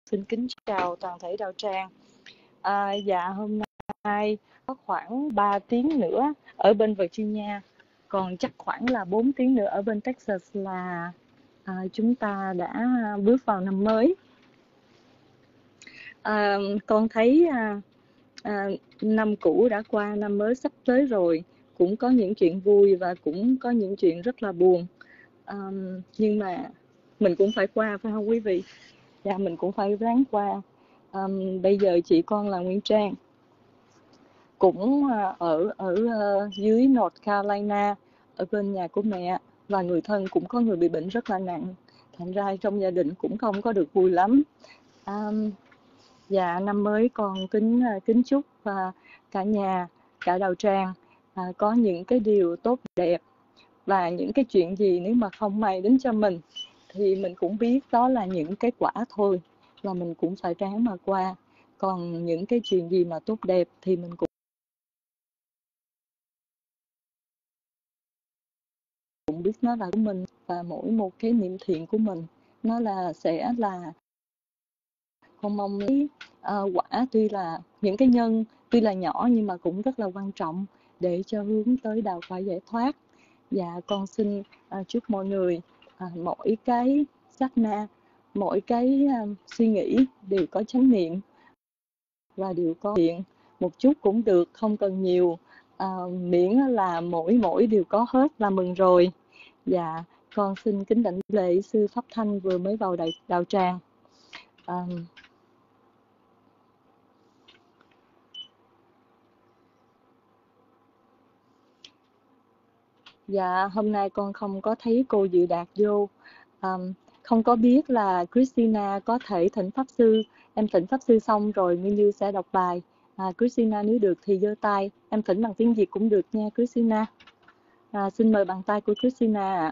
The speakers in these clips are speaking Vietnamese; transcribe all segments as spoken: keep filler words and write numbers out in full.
Xin kính chào toàn thể đạo tràng. À, dạ hôm nay có khoảng ba tiếng nữa ở bên Virginia, còn chắc khoảng là bốn tiếng nữa ở bên Texas là à, chúng ta đã bước vào năm mới. À, con thấy à, à, năm cũ đã qua, năm mới sắp tới rồi, cũng có những chuyện vui và cũng có những chuyện rất là buồn. À, nhưng mà mình cũng phải qua, phải không quý vị? Dạ, mình cũng phải ráng qua. Um, bây giờ chị con là Nguyên Trang, cũng uh, ở ở uh, dưới North Carolina, ở bên nhà của mẹ, và người thân cũng có người bị bệnh rất là nặng, thành ra trong gia đình cũng không có được vui lắm. Um, dạ, năm mới con kính uh, kính chúc uh, cả nhà, cả đạo tràng uh, có những cái điều tốt đẹp, và những cái chuyện gì nếu mà không may đến cho mình thì mình cũng biết đó là những cái quả thôi, và mình cũng phải ráng mà qua. Còn những cái chuyện gì mà tốt đẹp thì mình cũng cũng biết nó là của mình, và mỗi một cái niệm thiện của mình nó là sẽ là con mong lấy uh, quả, tuy là những cái nhân tuy là nhỏ nhưng mà cũng rất là quan trọng để cho hướng tới đạo quả giải thoát. Dạ, con xin uh, chúc mọi người uh, mỗi cái sát na, mỗi cái uh, suy nghĩ đều có chánh niệm, và đều có thiện, một chút cũng được, không cần nhiều, uh, miễn là mỗi mỗi đều có hết là mừng rồi. Dạ, con xin kính đảnh lễ sư Pháp Thanh vừa mới vào đại, đạo tràng. Um, Dạ, hôm nay con không có thấy cô Dự Đạt vô. Um, không có biết là Christina có thể thỉnh Pháp Sư. Em thỉnh Pháp Sư xong rồi Nguyên Như sẽ đọc bài. À, Christina nếu được thì giơ tay. Em thỉnh bằng tiếng Việt cũng được nha Christina. À, xin mời bàn tay của Christina ạ.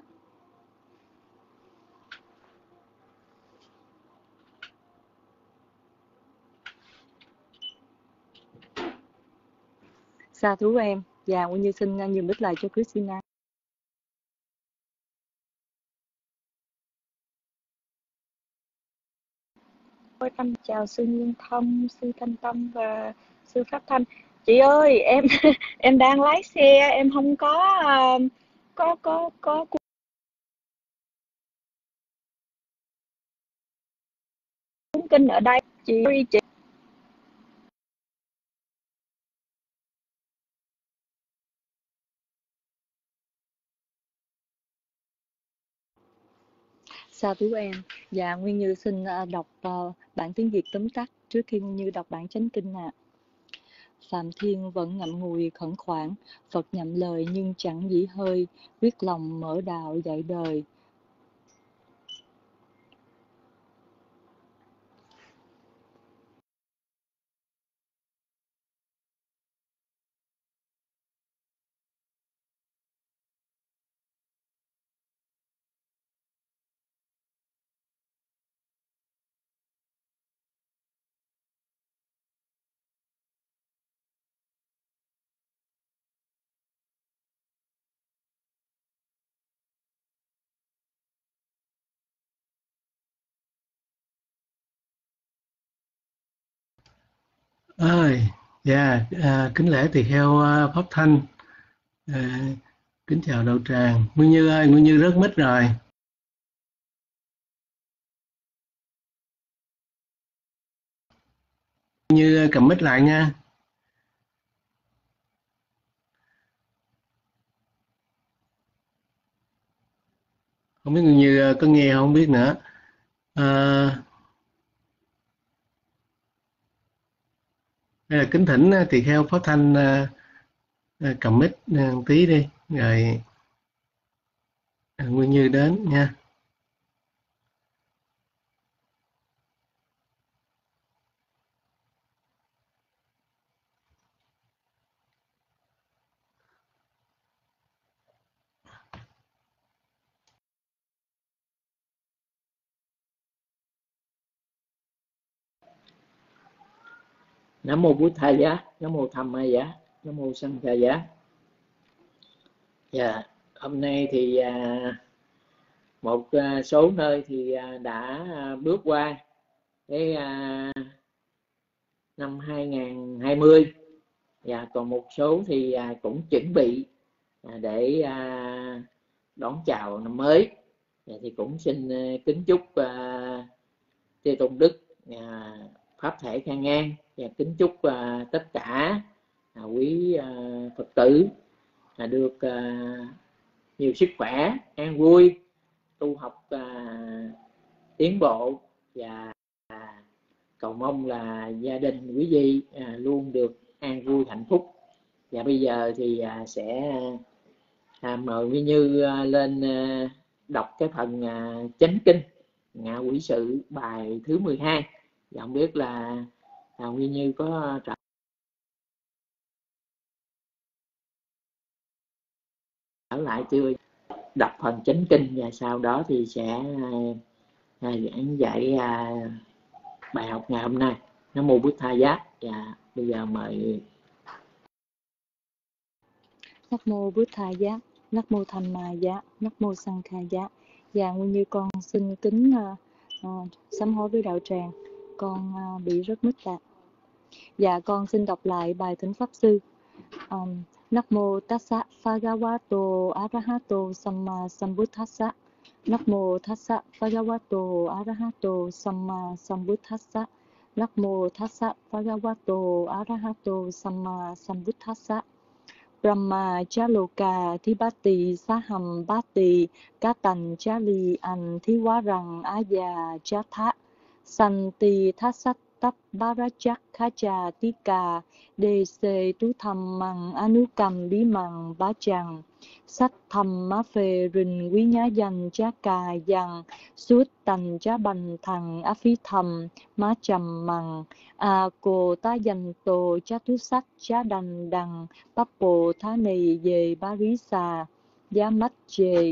Sa thú em. Dạ, Nguyên Như xin nhường đích lại cho Christina. Ôi, Thanh chào sư Nguyên Thông, sư Thanh Tâm và sư Pháp Thanh. Chị ơi, em em đang lái xe, em không có uh, có có có cuốn kinh ở đây. Chị ơi, chị Sa thú em. Dạ, Nguyên Như xin đọc uh, bản tiếng Việt tóm tắt trước khi Nguyên Như đọc bản chánh kinh ạ. À. Phạm Thiên vẫn ngậm ngùi khẩn khoản, Phật nhậm lời nhưng chẳng dĩ hơi, quyết lòng mở đạo dạy đời. Ơi, dạ, à, kính lễ tỳ kheo à, Pháp Thanh, à, kính chào đạo tràng. Nguyên Như ơi, Nguyên Như rớt mic rồi. Nguyên Như cầm mic lại nha. Không biết Nguyên Như có nghe không biết nữa. À, đây là kính thỉnh tỳ kheo Pháp Thanh à, à, cầm mic à, tí đi, rồi à, Nguyên Như đến nha. Nam mô Bụt Thầy Giá, Nam mô Tham Ma Giá, Nam mô Sanh Ca Giá. Dạ, hôm nay thì à, một à, số nơi thì à, đã à, bước qua cái à, năm hai không hai không. Và còn một số thì à, cũng chuẩn bị à, để à, đón chào năm mới. Và thì cũng xin à, kính chúc à, Chư Tôn Đức à, pháp thể khang an, và kính chúc à, tất cả à, quý à, Phật tử à, được à, nhiều sức khỏe, an vui, tu học à, tiến bộ, và à, cầu mong là gia đình quý vị à, luôn được an vui hạnh phúc. Và bây giờ thì à, sẽ à, mời Nguyên Như à, lên à, đọc cái phần à, chánh kinh Ngạ Quỷ Sự bài thứ mười hai. Và không biết là à, Nguyên Như có trả lại chưa. Đọc phần chánh kinh và sau đó thì sẽ à, giảng dạy à, bài học ngày hôm nay. Nam mô Bụt Tha Giá. Và bây giờ mời. Nam mô Bụt Tha Giá, Nam mô Tham Ma Giá, Nam mô Sang Kha Giá. Và Nguyên Như con xin kính uh, uh, sám hối với đạo tràng, con uh, bị rất mít lạc. Và con xin đọc lại bài thỉnh pháp sư. Um, Nam mô Tassa Bhagavato Arahato Samma Sambuddhassa. Nam mô Tassa Bhagavato Arahato Samma Sambuddhassa. Nam mô Tassa Bhagavato Arahato Samma Sambuddhassa. Brahma Chaloka Thibati Saham Bati Katan Chali An Thiwarang Aya Chatha Santi Thasat Tap Barachak Khacha Tika Đề Sê Tú Thầm Măng Anukam Bí Măng Bá Chằng Sách Thầm Má Phê Rình Quý Nhá Danh Chá Cà Dằng Suốt Tành Chá Bành Thằng Á Phí Thầm Má Chầm Măng A Cô Tá Dành Tô Chá Tú Sách Chá Đành Đằng Bắp Bộ Thá Nì Về Bá Rí Xà Giá Mách Chê.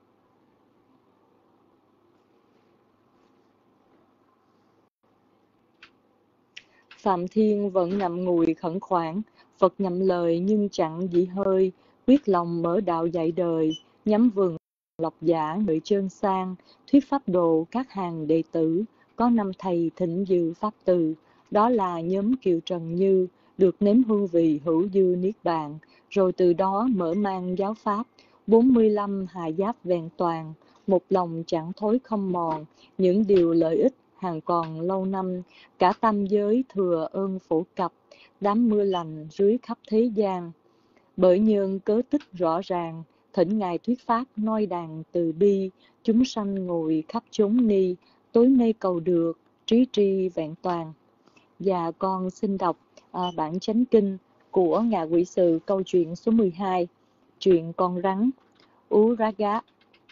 Phạm Thiên vẫn ngậm ngùi khẩn khoản, Phật nhậm lời nhưng chẳng dĩ hơi, quyết lòng mở đạo dạy đời, nhắm vườn lộc giả người trơn sang, thuyết pháp độ các hàng đệ tử, có năm thầy thỉnh dự pháp từ, đó là nhóm Kiều Trần Như, được nếm hương vị hữu dư niết bàn, rồi từ đó mở mang giáo pháp, bốn mươi lăm hà giáp vẹn toàn, một lòng chẳng thối không mòn, những điều lợi ích hàng còn lâu năm, cả tam giới thừa ơn phổ cập, đám mưa lành rưới khắp thế gian. Bởi nhân cớ tích rõ ràng, thỉnh Ngài thuyết pháp noi đàn từ bi, chúng sanh ngồi khắp chốn ni, tối nay cầu được, trí tri vẹn toàn. Và con xin đọc à, bản chánh kinh của Ngạ Quỷ Sự câu chuyện số mười hai, chuyện con rắn. Uraga.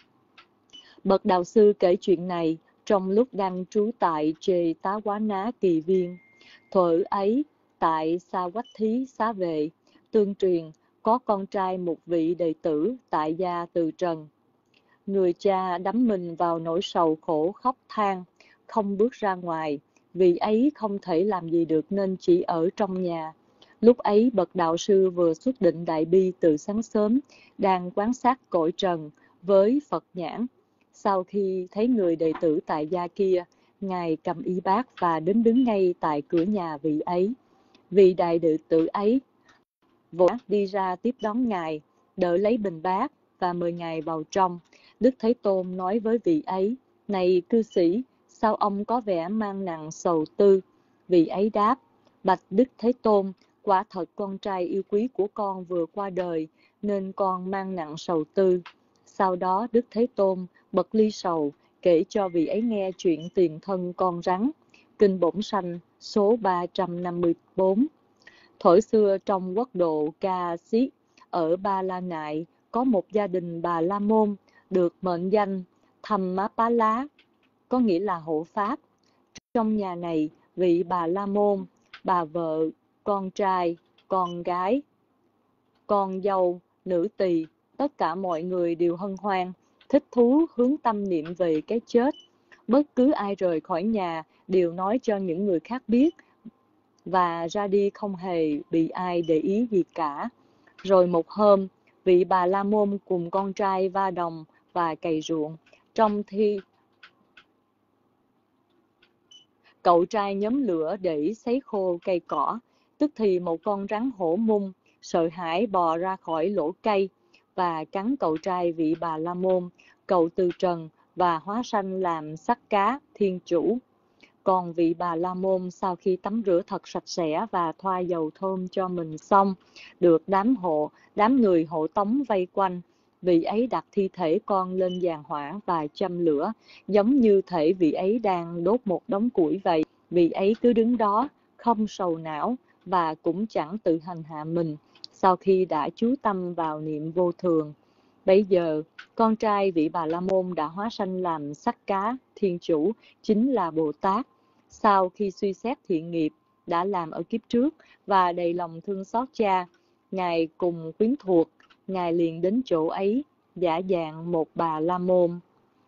Bậc đạo sư kể chuyện này trong lúc đang trú tại Chê Tá Quá Ná Kỳ Viên. Thuở ấy, tại Sa Quách Thí Xá Vệ, tương truyền có con trai một vị đệ tử tại gia từ trần. Người cha đắm mình vào nỗi sầu khổ khóc than, không bước ra ngoài, vì ấy không thể làm gì được nên chỉ ở trong nhà. Lúc ấy bậc đạo sư vừa xuất định đại bi từ sáng sớm, đang quan sát cõi trần với Phật nhãn. Sau khi thấy người đệ tử tại gia kia, Ngài cầm y bát và đến đứng ngay tại cửa nhà vị ấy. Vị đại đệ tử ấy vội đi ra tiếp đón Ngài, đỡ lấy bình bát và mời Ngài vào trong. Đức Thế Tôn nói với vị ấy, này cư sĩ, sao ông có vẻ mang nặng sầu tư? Vị ấy đáp, bạch Đức Thế Tôn, quả thật con trai yêu quý của con vừa qua đời, nên con mang nặng sầu tư. Sau đó Đức Thế Tôn bật ly sầu, kể cho vị ấy nghe chuyện tiền thân con rắn. Kinh Bổn Sanh số ba trăm năm mươi bốn. Thuở xưa trong quốc độ Ca Xí ở Ba La Nại có một gia đình Bà La Môn được mệnh danh Thầm Má Pá Lá, có nghĩa là hộ pháp. Trong nhà này, vị Bà La Môn, bà vợ, con trai, con gái, con dâu, nữ tỳ, tất cả mọi người đều hân hoan, thích thú hướng tâm niệm về cái chết. Bất cứ ai rời khỏi nhà đều nói cho những người khác biết và ra đi không hề bị ai để ý gì cả. Rồi một hôm, vị Bà La Môn cùng con trai va đồng và cày ruộng. Trong khi Cậu trai nhóm lửa để sấy khô cây cỏ. Tức thì một con rắn hổ mung sợ hãi bò ra khỏi lỗ cây và cắn cậu trai vị Bà La Môn. Cậu từ trần và hóa sanh làm sắc cá thiên chủ. Còn vị Bà La Môn sau khi tắm rửa thật sạch sẽ và thoa dầu thơm cho mình xong, được đám hộ, đám người hộ tống vây quanh. Vị ấy đặt thi thể con lên giàn hỏa và châm lửa, giống như thể vị ấy đang đốt một đống củi vậy. Vị ấy cứ đứng đó, không sầu não và cũng chẳng tự hành hạ mình, sau khi đã chú tâm vào niệm vô thường. Bây giờ, con trai vị Bà La Môn đã hóa sanh làm sắc cá thiên chủ, chính là Bồ Tát. Sau khi suy xét thiện nghiệp đã làm ở kiếp trước và đầy lòng thương xót cha, Ngài cùng quyến thuộc, Ngài liền đến chỗ ấy, giả dạng một Bà La Môn.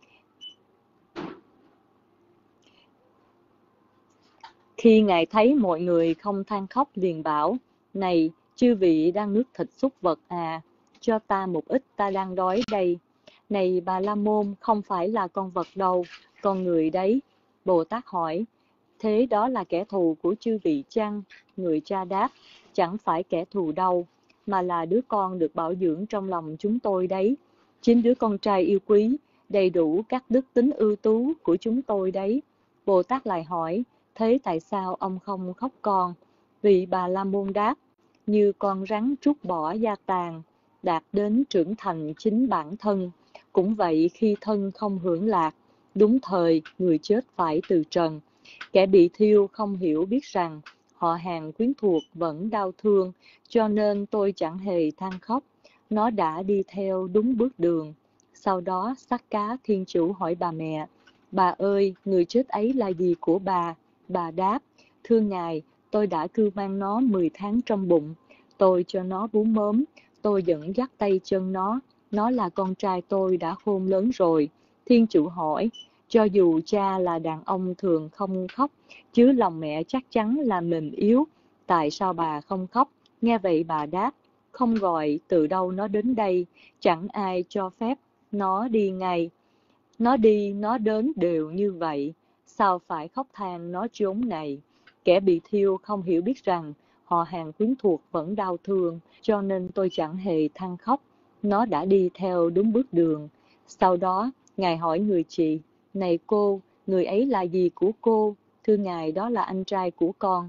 Khi Ngài thấy mọi người không than khóc liền bảo: Này, chư vị đang nuốt thịt súc vật à, cho ta một ít, ta đang đói đây. Này Bà La Môn, không phải là con vật đâu, con người đấy. Bồ Tát hỏi: Thế đó là kẻ thù của chư vị chăng? Người cha đáp: Chẳng phải kẻ thù đâu, mà là đứa con được bảo dưỡng trong lòng chúng tôi đấy. Chính đứa con trai yêu quý, đầy đủ các đức tính ưu tú của chúng tôi đấy. Bồ Tát lại hỏi: Thế tại sao ông không khóc con? Vị Bà La Môn đáp: Như con rắn trút bỏ gia tàn, đạt đến trưởng thành chính bản thân. Cũng vậy, khi thân không hưởng lạc, đúng thời người chết phải từ trần. Kẻ bị thiêu không hiểu biết rằng họ hàng quyến thuộc vẫn đau thương, cho nên tôi chẳng hề than khóc. Nó đã đi theo đúng bước đường. Sau đó sắc cá thiên chủ hỏi bà mẹ: Bà ơi, người chết ấy là gì của bà? Bà đáp: Thưa ngài, tôi đã cưu mang nó mười tháng trong bụng. Tôi cho nó bú mớm, tôi dẫn dắt tay chân nó. Nó là con trai tôi đã khôn lớn rồi. Thiên chủ hỏi: Cho dù cha là đàn ông thường không khóc, chứ lòng mẹ chắc chắn là mềm yếu. Tại sao bà không khóc? Nghe vậy bà đáp: Không gọi từ đâu nó đến đây, chẳng ai cho phép nó đi ngay. Nó đi, nó đến đều như vậy. Sao phải khóc than nó chốn này? Kẻ bị thiêu không hiểu biết rằng họ hàng quyến thuộc vẫn đau thương, cho nên tôi chẳng hề than khóc. Nó đã đi theo đúng bước đường. Sau đó, Ngài hỏi người chị: Này cô, người ấy là gì của cô? Thưa ngài, đó là anh trai của con.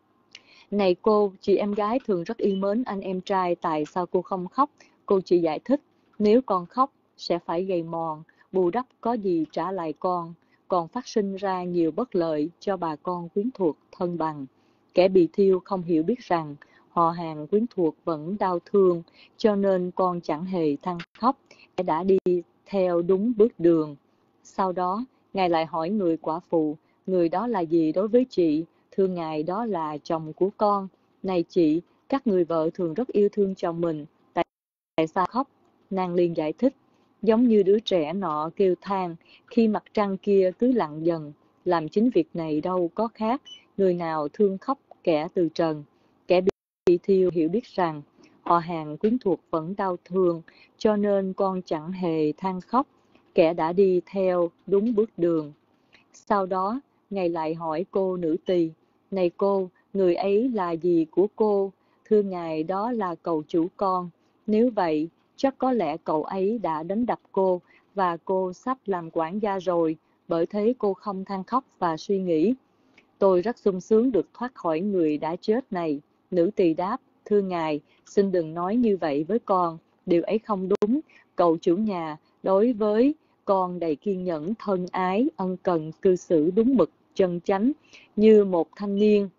Này cô, chị em gái thường rất yêu mến anh em trai, tại sao cô không khóc? Cô chị giải thích: Nếu con khóc, sẽ phải gầy mòn, bù đắp có gì trả lại con, còn phát sinh ra nhiều bất lợi cho bà con quyến thuộc thân bằng. Kẻ bị thiêu không hiểu biết rằng họ hàng quyến thuộc vẫn đau thương, cho nên con chẳng hề than khóc. Kẻ đã đi theo đúng bước đường. Sau đó, Ngài lại hỏi người quả phụ: Người đó là gì đối với chị? Thưa ngài, đó là chồng của con. Này chị, các người vợ thường rất yêu thương chồng mình, tại, tại sao khóc? Nàng liền giải thích: Giống như đứa trẻ nọ kêu than khi mặt trăng kia cứ lặn dần, làm chính việc này đâu có khác. Người nào thương khóc kẻ từ trần. Kẻ bị thiêu hiểu biết rằng họ hàng quyến thuộc vẫn đau thương, cho nên con chẳng hề than khóc. Kẻ đã đi theo đúng bước đường. Sau đó, Ngài lại hỏi cô nữ tỳ: Này cô, người ấy là gì của cô? Thưa ngài, đó là cậu chủ con. Nếu vậy, chắc có lẽ cậu ấy đã đánh đập cô và cô sắp làm quản gia rồi, bởi thế cô không than khóc và suy nghĩ. Tôi rất sung sướng được thoát khỏi người đã chết này. Nữ tỳ đáp: Thưa ngài, xin đừng nói như vậy với con, điều ấy không đúng. Cậu chủ nhà đối với con đầy kiên nhẫn, thân ái, ân cần, cư xử đúng mực, chân chánh, như một thanh niên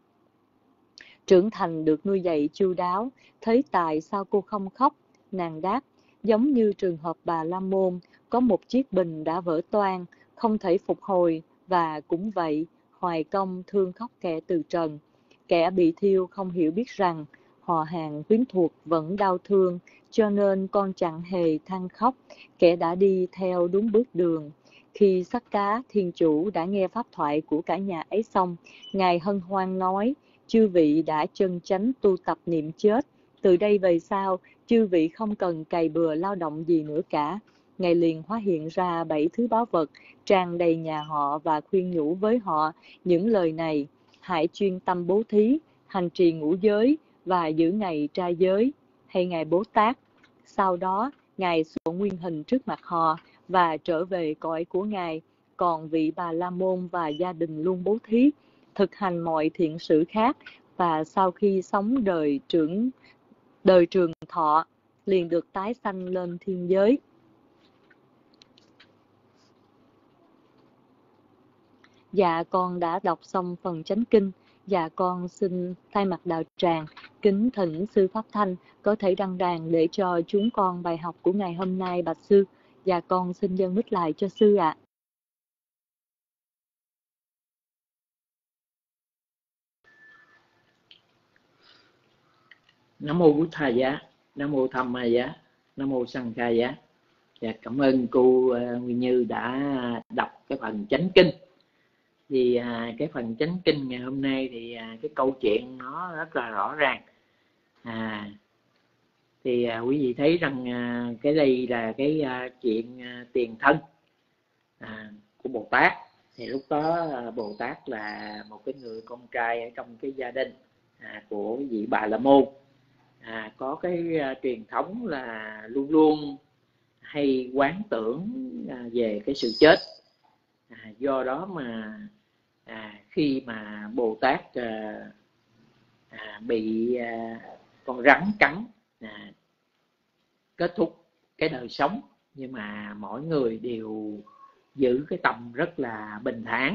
trưởng thành được nuôi dạy chu đáo. Thế tại sao cô không khóc? Nàng đáp: Giống như trường hợp bà La Môn, có một chiếc bình đã vỡ toang, không thể phục hồi, và cũng vậy, hoài công thương khóc kẻ từ trần. Kẻ bị thiêu không hiểu biết rằng họ hàng quyến thuộc vẫn đau thương, cho nên con chẳng hề than khóc. Kẻ đã đi theo đúng bước đường. Khi Sắc Cá Thiên Chủ đã nghe pháp thoại của cả nhà ấy xong, Ngài hân hoan nói: Chư vị đã chân chánh tu tập niệm chết. Từ đây về sau, chư vị không cần cày bừa lao động gì nữa cả. Ngài liền hóa hiện ra bảy thứ báu vật tràn đầy nhà họ và khuyên nhủ với họ những lời này: hãy chuyên tâm bố thí, hành trì ngũ giới và giữ ngày trai giới, hay Ngài Bố Tát. Sau đó, Ngài xuất nguyên hình trước mặt họ và trở về cõi của Ngài. Còn vị Bà La Môn và gia đình luôn bố thí, thực hành mọi thiện sự khác, và sau khi sống đời trưởng đời trường thọ, liền được tái sanh lên thiên giới. Dạ con đã đọc xong phần chánh kinh. Dạ con xin thay mặt đạo tràng kính thỉnh sư Pháp Thanh có thể đăng đàn để cho chúng con bài học của ngày hôm nay, bạch sư. Dạ con xin dâng mic lại cho sư ạ. Nam mô Bụt Thầy Giá, Nam mô Tham Ma Giá, Nam mô Sang Kha Giá. Dạ, cảm ơn cô uh, Nguyên Như đã đọc cái phần chánh kinh. Thì uh, cái phần chánh kinh ngày hôm nay thì uh, cái câu chuyện nó rất là rõ ràng. À, thì uh, quý vị thấy rằng uh, cái đây là cái uh, chuyện uh, tiền thân uh, của Bồ Tát. Thì lúc đó uh, Bồ Tát là một cái người con trai ở trong cái gia đình uh, của vị Bà La Môn. À, có cái uh, truyền thống là luôn luôn hay quán tưởng uh, về cái sự chết. À, do đó mà à, khi mà Bồ Tát à, à, bị à, con rắn cắn, à, kết thúc cái đời sống, nhưng mà mỗi người đều giữ cái tâm rất là bình thản.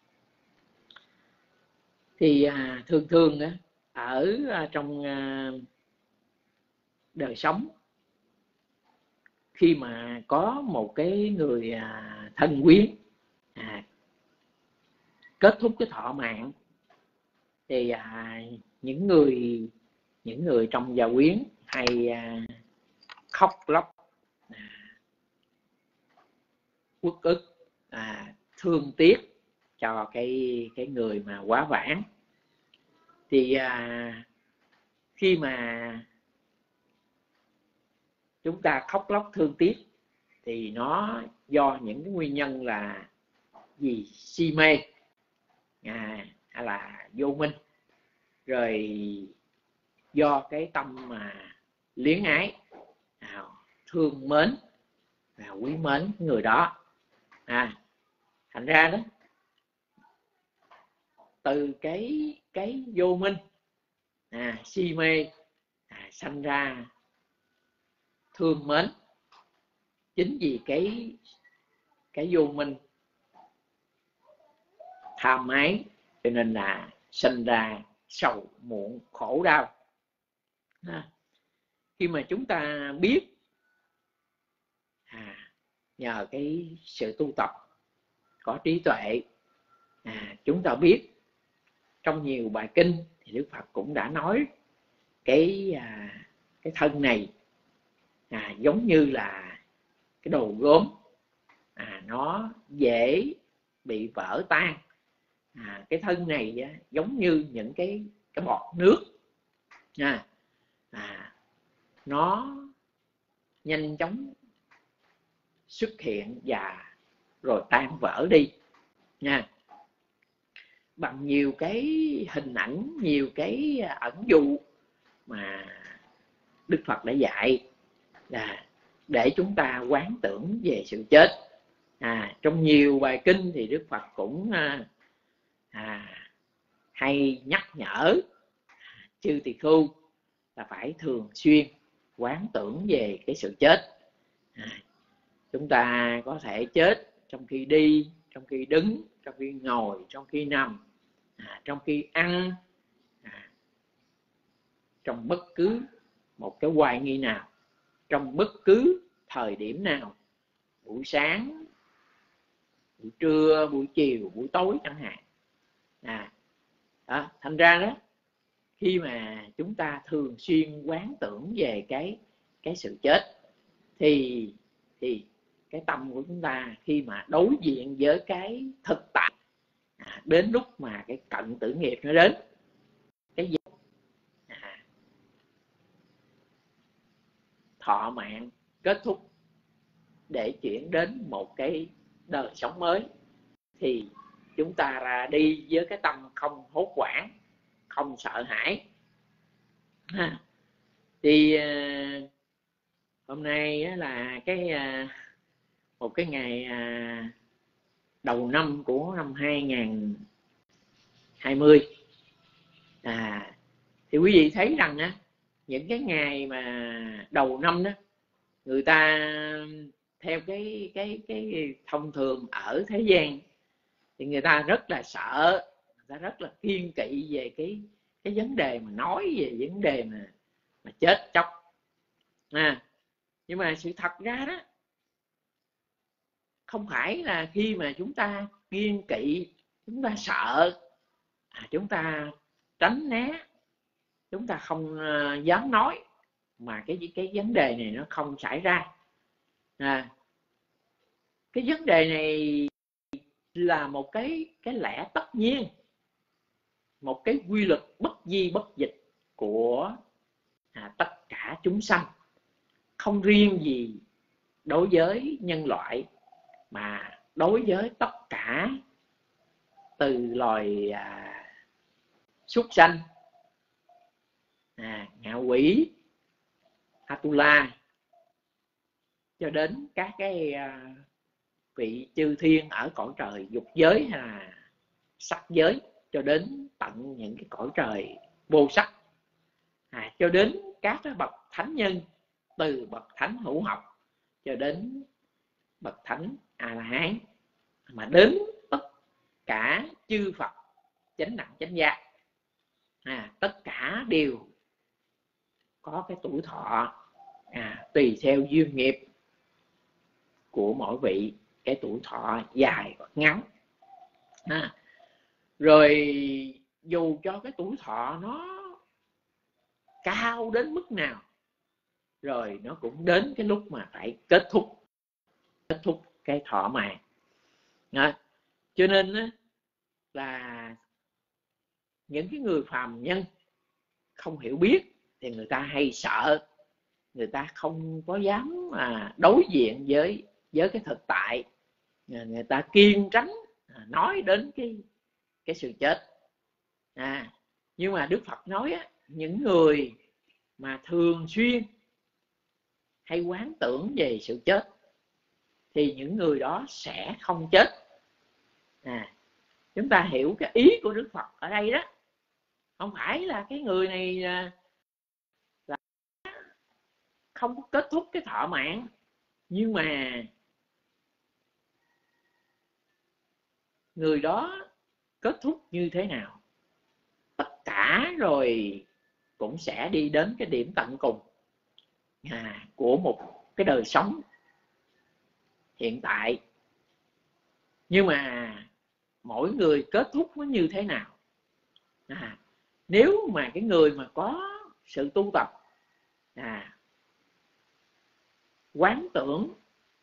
Thì à, thường thường á, ở à, trong à, đời sống, khi mà có một cái người à, thân quyến à, kết thúc cái thọ mạng, thì à, những người những người trong gia quyến hay à, khóc lóc, à, uất ức, à, thương tiếc cho cái cái người mà quá vãng. Thì à, khi mà chúng ta khóc lóc thương tiếc thì nó do những cái nguyên nhân là gì? Si mê, à, hay là vô minh, rồi do cái tâm mà luyến ái, à, thương mến và quý mến người đó. À, thành ra đó, từ cái cái vô minh, à, si mê, à, sanh ra thương mến. Chính vì cái cái vô minh tham ái cho nên là sinh ra sầu muộn khổ đau. À, khi mà chúng ta biết, à, nhờ cái sự tu tập có trí tuệ, à, chúng ta biết trong nhiều bài kinh thì Đức Phật cũng đã nói cái à, cái thân này à, giống như là cái đồ gốm, à, nó dễ bị vỡ tan. À, cái thân này á, giống như những cái cái bọt nước, à, à, nó nhanh chóng xuất hiện và rồi tan vỡ đi nha. Bằng nhiều cái hình ảnh, nhiều cái ẩn dụ mà Đức Phật đã dạy là để chúng ta quán tưởng về sự chết. À, trong nhiều bài kinh thì Đức Phật cũng à, à, hay nhắc nhở chư tỳ khưu là phải thường xuyên quán tưởng về cái sự chết. À, chúng ta có thể chết trong khi đi, trong khi đứng, trong khi ngồi, trong khi nằm, à, trong khi ăn, à, trong bất cứ một cái hoài nghi nào, trong bất cứ thời điểm nào, buổi sáng, buổi trưa, buổi chiều, buổi tối chẳng hạn. À, đó, thành ra đó, khi mà chúng ta thường xuyên quán tưởng về cái cái sự chết thì thì cái tâm của chúng ta khi mà đối diện với cái thực tại, à, đến lúc mà cái cận tử nghiệp nó đến, cái gì à, thọ mạng kết thúc để chuyển đến một cái đời sống mới, thì chúng ta ra đi với cái tâm không hốt hoảng, không sợ hãi. Ha. Thì uh, hôm nay là cái uh, một cái ngày uh, đầu năm của năm hai nghìn hai mươi. À, thì quý vị thấy rằng á, những cái ngày mà đầu năm đó, người ta theo cái cái cái thông thường ở thế gian thì người ta rất là sợ, người ta rất là kiêng kỵ về cái cái vấn đề mà nói về vấn đề mà mà chết chóc. À, nhưng mà sự thật ra đó, không phải là khi mà chúng ta kiêng kỵ, chúng ta sợ, à, chúng ta tránh né, chúng ta không uh, dám nói mà cái cái vấn đề này nó không xảy ra. À, cái vấn đề này là một cái cái lẽ tất nhiên, một cái quy luật bất di bất dịch của à, tất cả chúng sanh, không riêng gì đối với nhân loại mà đối với tất cả, từ loài à, súc sanh, à, ngạ quỷ, Atula, cho đến các cái à, vị chư thiên ở cõi trời dục giới hay là sắc giới, cho đến tận những cái cõi trời vô sắc, à, cho đến các cái bậc thánh nhân, từ bậc thánh hữu học cho đến bậc thánh A La Hán, mà đến tất cả chư Phật chánh đẳng chánh giác, à, tất cả đều có cái tuổi thọ, à, tùy theo duyên nghiệp của mỗi vị, cái tuổi thọ dài hoặc ngắn. À, rồi dù cho cái tuổi thọ nó cao đến mức nào, rồi nó cũng đến cái lúc mà phải kết thúc kết thúc cái thọ mạng. À, cho nên là những cái người phàm nhân không hiểu biết thì người ta hay sợ, người ta không có dám mà đối diện với với cái thực tại, người ta kiêng tránh nói đến cái cái sự chết. À, nhưng mà Đức Phật nói á, những người mà thường xuyên hay quán tưởng về sự chết thì những người đó sẽ không chết. À, chúng ta hiểu cái ý của Đức Phật ở đây đó, không phải là cái người này là, là không có kết thúc cái thọ mạng, nhưng mà người đó kết thúc như thế nào, tất cả rồi cũng sẽ đi đến cái điểm tận cùng à, của một cái đời sống hiện tại. Nhưng mà mỗi người kết thúc nó như thế nào, à, nếu mà cái người mà có sự tu tập, à, quán tưởng,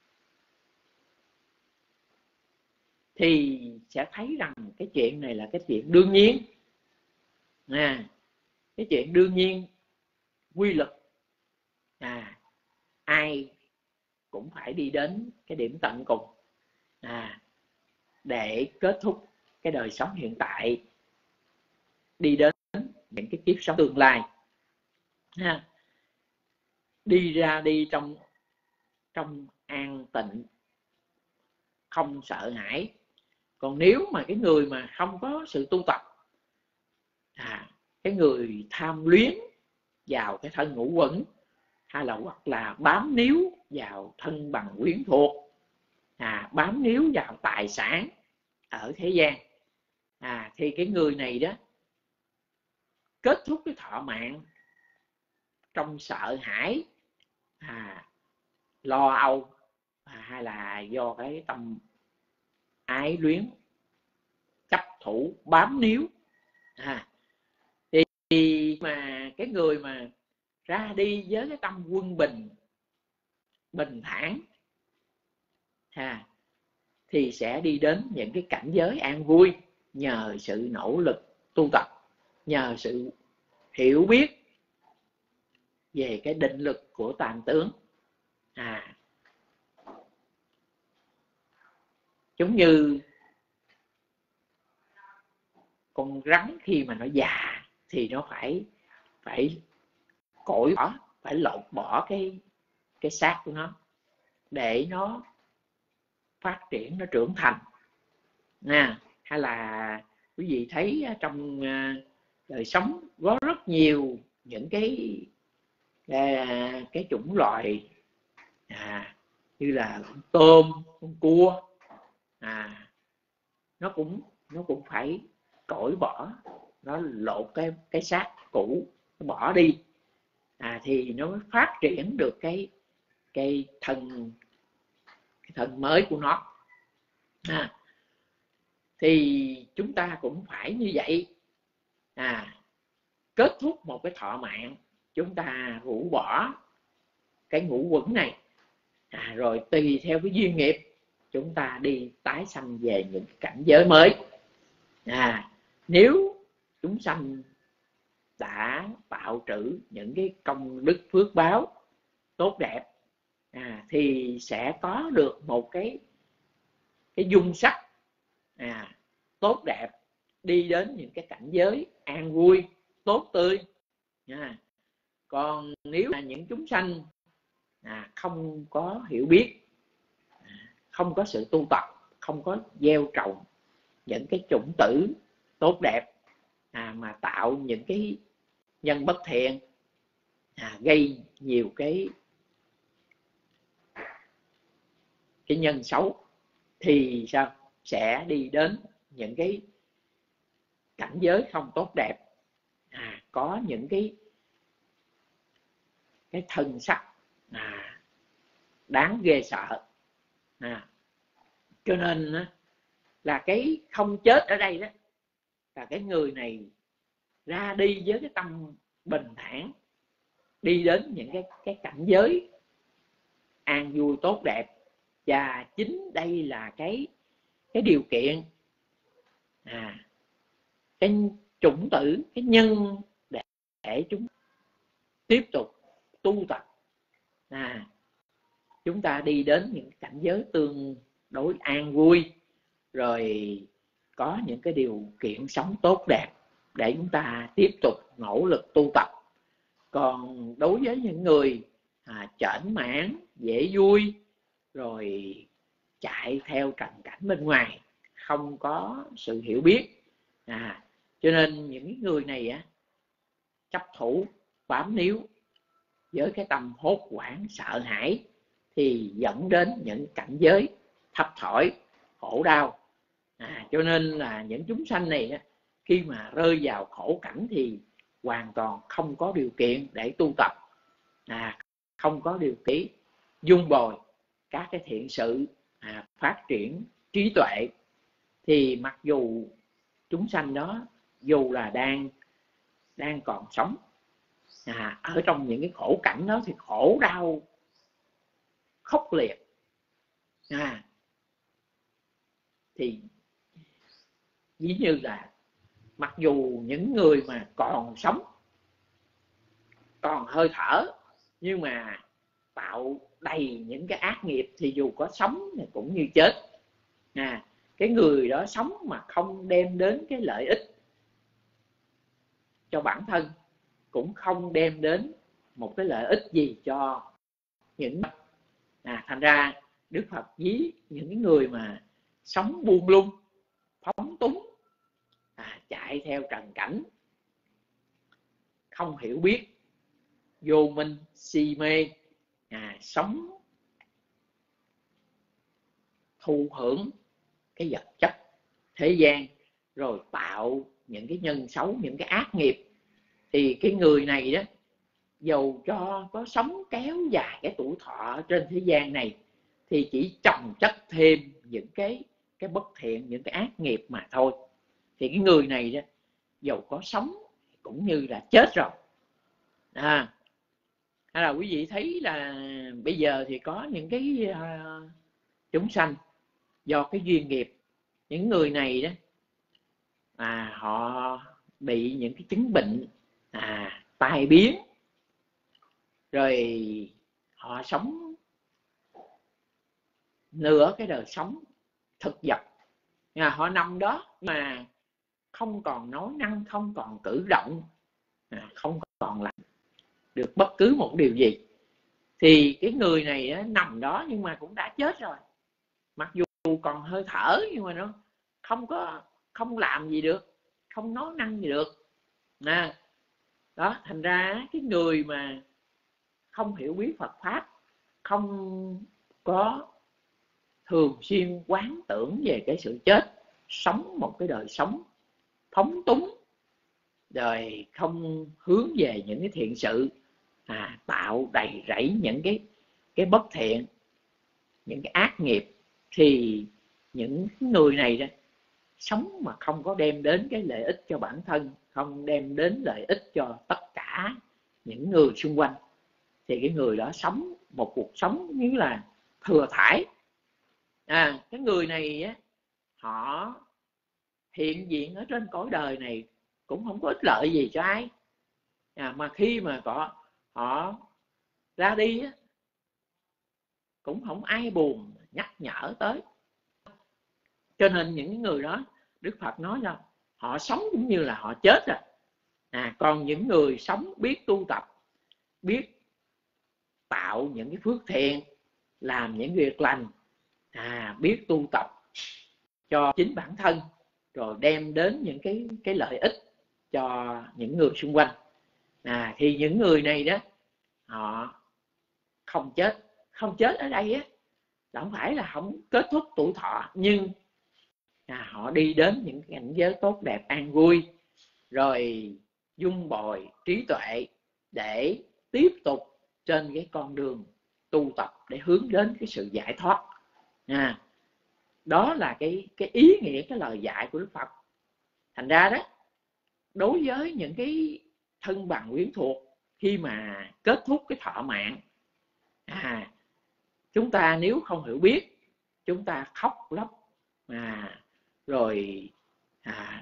thì sẽ thấy rằng cái chuyện này là cái chuyện đương nhiên, à, cái chuyện đương nhiên, quy luật, à, ai cũng phải đi đến cái điểm tận cùng, à, để kết thúc cái đời sống hiện tại, đi đến những cái kiếp sống tương lai, ha. Đi ra đi trong trong an tịnh, không sợ hãi. Còn nếu mà cái người mà không có sự tu tập, à, cái người tham luyến vào cái thân ngũ quẩn, hay là hoặc là bám níu vào thân bằng quyến thuộc, à, bám níu vào tài sản ở thế gian, à, thì cái người này đó kết thúc cái thọ mạng trong sợ hãi, à, lo âu, à, hay là do cái tâm ái luyến, chấp thủ, bám níu, à, thì mà cái người mà ra đi với cái tâm quân bình, bình thản, à, thì sẽ đi đến những cái cảnh giới an vui nhờ sự nỗ lực tu tập, nhờ sự hiểu biết về cái định lực của tàm tướng, à, giống như con rắn khi mà nó già thì nó phải phải cổi bỏ, phải lột bỏ cái cái xác của nó để nó phát triển, nó trưởng thành nè. Hay là quý vị thấy trong đời sống có rất nhiều những cái cái, cái chủng loại à, như là con tôm, con cua à, nó cũng nó cũng phải cởi bỏ, nó lột cái cái xác cũ, nó bỏ đi à, thì nó mới phát triển được cái cái thân cái thân mới của nó à. Thì chúng ta cũng phải như vậy à, kết thúc một cái thọ mạng chúng ta rũ bỏ cái ngũ quẩn này à, rồi tùy theo cái duyên nghiệp chúng ta đi tái sanh về những cảnh giới mới à. Nếu chúng sanh đã tạo trữ những cái công đức phước báo tốt đẹp à, thì sẽ có được một cái cái dung sắc à, tốt đẹp, đi đến những cái cảnh giới an vui tốt tươi à. Còn nếu là những chúng sanh à, không có hiểu biết, không có sự tu tập, không có gieo trồng những cái chủng tử tốt đẹp à, mà tạo những cái nhân bất thiện à, gây nhiều cái cái nhân xấu, thì sao sẽ đi đến những cái cảnh giới không tốt đẹp à, có những cái cái thân sắc à, đáng ghê sợ à. Cho nên là cái không chết ở đây đó là cái người này ra đi với cái tâm bình thản, đi đến những cái cái cảnh giới an vui tốt đẹp. Và chính đây là cái cái điều kiện à, cái chủng tử, cái nhân để, để chúng tiếp tục tu tập à, chúng ta đi đến những cảnh giới tương đối an vui, rồi có những cái điều kiện sống tốt đẹp để chúng ta tiếp tục nỗ lực tu tập. Còn đối với những người à, chểnh mãn, dễ vui, rồi chạy theo trần cảnh bên ngoài, không có sự hiểu biết à, cho nên những người này á, chấp thủ bám níu với cái tâm hốt hoảng sợ hãi thì dẫn đến những cảnh giới thấp thỏi khổ đau à. Cho nên là những chúng sanh này á, khi mà rơi vào khổ cảnh thì hoàn toàn không có điều kiện để tu tập à, không có điều kiện dung bồi các cái thiện sự à, phát triển trí tuệ. Thì mặc dù chúng sanh đó dù là đang đang còn sống à, ở trong những cái khổ cảnh đó thì khổ đau khốc liệt à, thì ví như là mặc dù những người mà còn sống, còn hơi thở, nhưng mà tạo đầy những cái ác nghiệp thì dù có sống thì cũng như chết à. Cái người đó sống mà không đem đến cái lợi ích cho bản thân, cũng không đem đến một cái lợi ích gì cho những à, thành ra Đức Phật ví những người mà sống buông lung, phóng túng à, chạy theo trần cảnh, không hiểu biết, vô minh si mê à, sống thụ hưởng cái vật chất thế gian, rồi tạo những cái nhân xấu, những cái ác nghiệp, thì cái người này đó dầu cho có sống kéo dài cái tuổi thọ trên thế gian này thì chỉ chồng chất thêm những cái cái bất thiện, những cái ác nghiệp mà thôi. Thì cái người này đó dầu có sống cũng như là chết rồi à. Hay là quý vị thấy là bây giờ thì có những cái uh, chúng sanh do cái duyên nghiệp, những người này đó à, họ bị những cái chứng bệnh à, tai biến, rồi họ sống nửa cái đời sống thực vật. À, họ nằm đó mà không còn nói năng, không còn cử động, à, không còn làm được bất cứ một điều gì. Thì cái người này á, nằm đó nhưng mà cũng đã chết rồi, mặc dù còn hơi thở nhưng mà nó không có không làm gì được, không nói năng gì được. À, đó, thành ra cái người mà không hiểu biết Phật pháp, không có thường xuyên quán tưởng về cái sự chết, sống một cái đời sống phóng túng, rồi không hướng về những cái thiện sự, à, tạo đầy rẫy những cái cái bất thiện, những cái ác nghiệp, thì những người này đó sống mà không có đem đến cái lợi ích cho bản thân, không đem đến lợi ích cho tất cả những người xung quanh, thì cái người đó sống một cuộc sống như là thừa thải. À, cái người này á, họ hiện diện ở trên cõi đời này cũng không có ích lợi gì cho ai, à, mà khi mà có họ ra đi á, cũng không ai buồn nhắc nhở tới. Cho nên những người đó Đức Phật nói là họ sống cũng như là họ chết rồi. À, còn những người sống biết tu tập, biết tạo những cái phước thiện, làm những việc lành, à, biết tu tập cho chính bản thân, rồi đem đến những cái cái lợi ích cho những người xung quanh, à, thì những người này đó họ không chết. Không chết ở đây á, không phải là không kết thúc tuổi thọ, nhưng à, họ đi đến những cảnh giới tốt đẹp an vui, rồi dung bồi trí tuệ để tiếp tục trên cái con đường tu tập để hướng đến cái sự giải thoát. À, đó là cái cái ý nghĩa cái lời dạy của Đức Phật. Thành ra đó, đối với những cái thân bằng quyến thuộc, khi mà kết thúc cái thọ mạng, à, chúng ta nếu không hiểu biết, chúng ta khóc lóc, à, rồi à,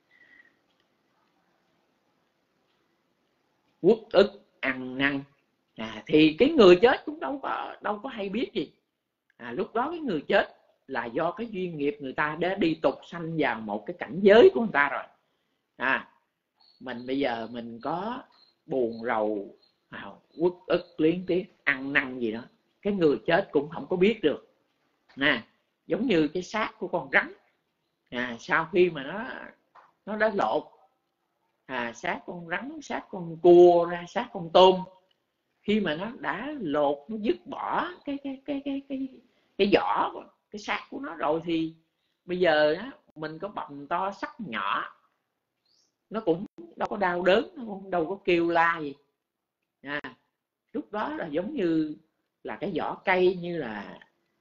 uất ức ăn năn, à, thì cái người chết cũng đâu có đâu có hay biết gì. À, lúc đó cái người chết là do cái duyên nghiệp người ta đã đi tục sanh vào một cái cảnh giới của người ta rồi. À, mình bây giờ mình có buồn rầu, à, uất ức luyến tiếc ăn năn gì đó, cái người chết cũng không có biết được. À, giống như cái xác của con rắn, à, sau khi mà nó nó đã lột, à, xác con rắn, xác con cua ra, xác con tôm, khi mà nó đã lột, nó dứt bỏ cái cái cái cái cái cái vỏ, cái xác của nó rồi, thì bây giờ á, mình có bầm to sắc nhỏ, nó cũng đâu có đau đớn, nó cũng đâu có kêu la gì. À, lúc đó là giống như là cái vỏ cây, như là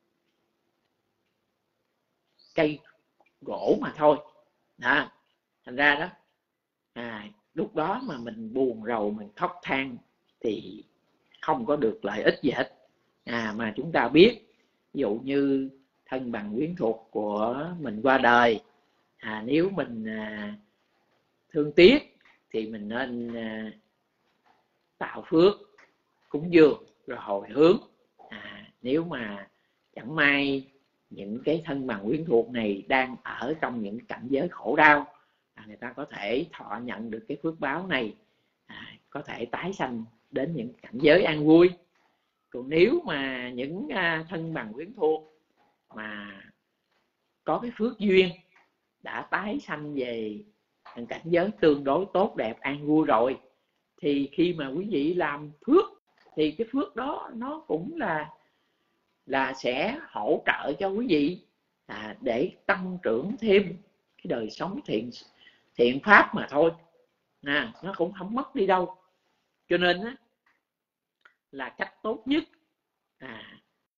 cây gỗ mà thôi. À, thành ra đó, à, lúc đó mà mình buồn rầu, mình khóc than thì không có được lợi ích gì hết. À, mà chúng ta biết, ví dụ như thân bằng quyến thuộc của mình qua đời, à, nếu mình à, thương tiếc thì mình nên à, tạo phước, cúng dường rồi hồi hướng. À, nếu mà chẳng may những cái thân bằng quyến thuộc này đang ở trong những cảnh giới khổ đau, à, người ta có thể thọ nhận được cái phước báo này, à, có thể tái sanh đến những cảnh giới an vui. Còn nếu mà những à, thân bằng quyến thuộc mà có cái phước duyên đã tái sanh về những cảnh giới tương đối tốt đẹp an vui rồi, thì khi mà quý vị làm phước thì cái phước đó nó cũng là là sẽ hỗ trợ cho quý vị, à, để tăng trưởng thêm cái đời sống thiện thiện pháp mà thôi. À, nó cũng không mất đi đâu. Cho nên á, là cách tốt nhất, à,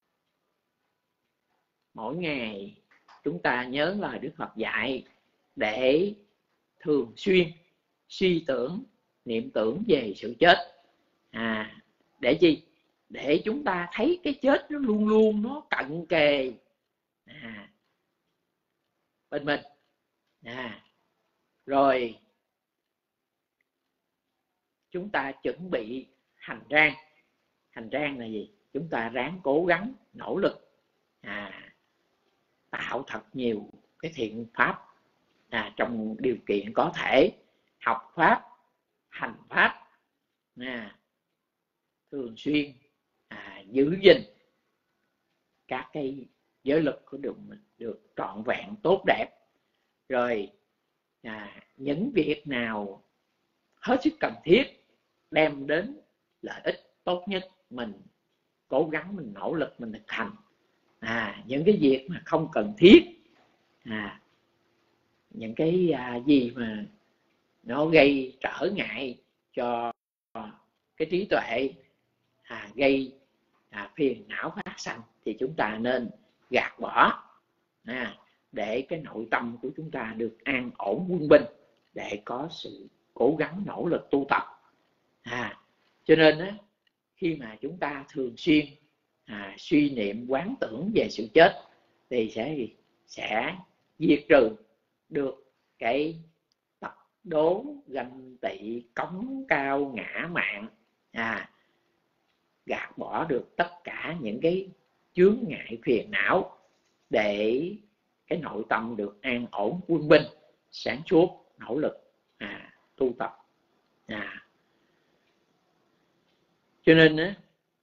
mỗi ngày chúng ta nhớ lời Đức Phật dạy để thường xuyên suy tưởng, niệm tưởng về sự chết. À, để chi? Để chúng ta thấy cái chết nó luôn luôn nó cận kề, à, bên mình. À, rồi chúng ta chuẩn bị hành trang. Hành trang là gì? Chúng ta ráng cố gắng nỗ lực, à, tạo thật nhiều cái thiện pháp à, trong điều kiện có thể, học pháp, hành pháp, à, thường xuyên à, giữ gìn các cái giới luật của được được trọn vẹn tốt đẹp. Rồi à, những việc nào hết sức cần thiết đem đến lợi ích tốt nhất mình cố gắng, mình nỗ lực, mình thực hành. À, những cái việc mà không cần thiết, à, những cái à, gì mà nó gây trở ngại cho cái trí tuệ, à, gây à, phiền não phát sanh thì chúng ta nên gạt bỏ, à, để cái nội tâm của chúng ta được an ổn quân bình, để có sự cố gắng nỗ lực tu tập. À, cho nên á, khi mà chúng ta thường xuyên à, suy niệm quán tưởng về sự chết thì sẽ sẽ diệt trừ được cái tập đố, ganh tị, cống cao, ngã mạn, à, gạt bỏ được tất cả những cái chướng ngại phiền não để cái nội tâm được an ổn quân bình, sáng suốt, nỗ lực à, tu tập. À, cho nên á,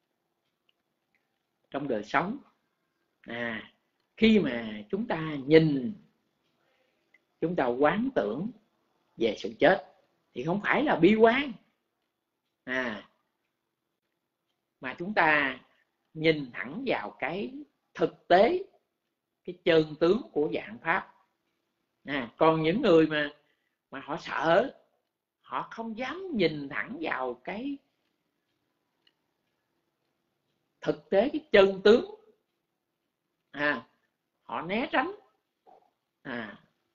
trong đời sống à, khi mà chúng ta nhìn, chúng ta quán tưởng về sự chết thì không phải là bi quan, à, mà chúng ta nhìn thẳng vào cái thực tế, cái chân tướng của dạng pháp. À, còn những người mà mà họ sợ, họ không dám nhìn thẳng vào cái thực tế, cái chân tướng, à, họ né tránh, à,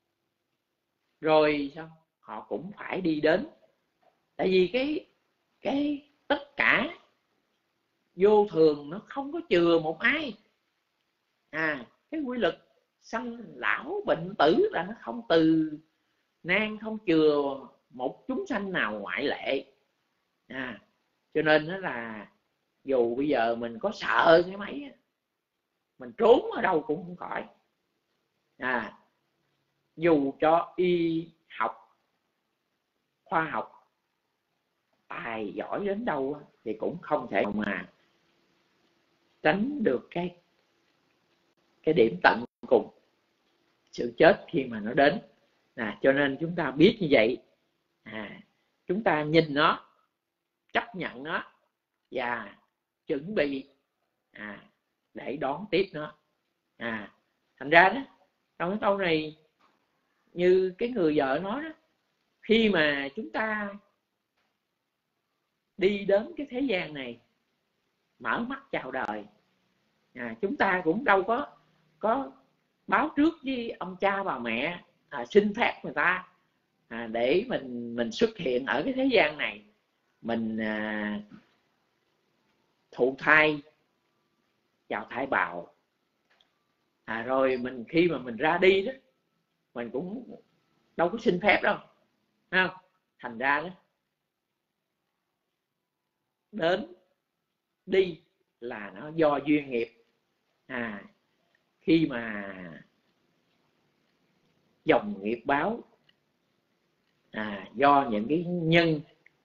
rồi sao họ cũng phải đi đến. Tại vì cái cái tất cả vô thường nó không có chừa một ai, à, cái quy luật sanh lão bệnh tử là nó không từ nan, không chừa một chúng sanh nào ngoại lệ. À, cho nên đó là dù bây giờ mình có sợ cái mấy, mình trốn ở đâu cũng không khỏi. À, dù cho y học, khoa học tài giỏi đến đâu thì cũng không thể mà tránh được cái cái điểm tận cùng, sự chết khi mà nó đến. À, cho nên chúng ta biết như vậy, à, chúng ta nhìn nó, chấp nhận nó và chuẩn bị à, để đón tiếp nó. À, thành ra đó, trong cái câu này như cái người vợ nói đó, khi mà chúng ta đi đến cái thế gian này, mở mắt chào đời, à, chúng ta cũng đâu có có báo trước với ông cha bà mẹ, à, xin phép người ta à, để mình mình xuất hiện ở cái thế gian này, mình à, thụ thai, chào thai bào, à, rồi mình khi mà mình ra đi đó, mình cũng đâu có xin phép đâu, không? Thành ra đó, đến đi là nó do duyên nghiệp. À, khi mà dòng nghiệp báo, à, do những cái nhân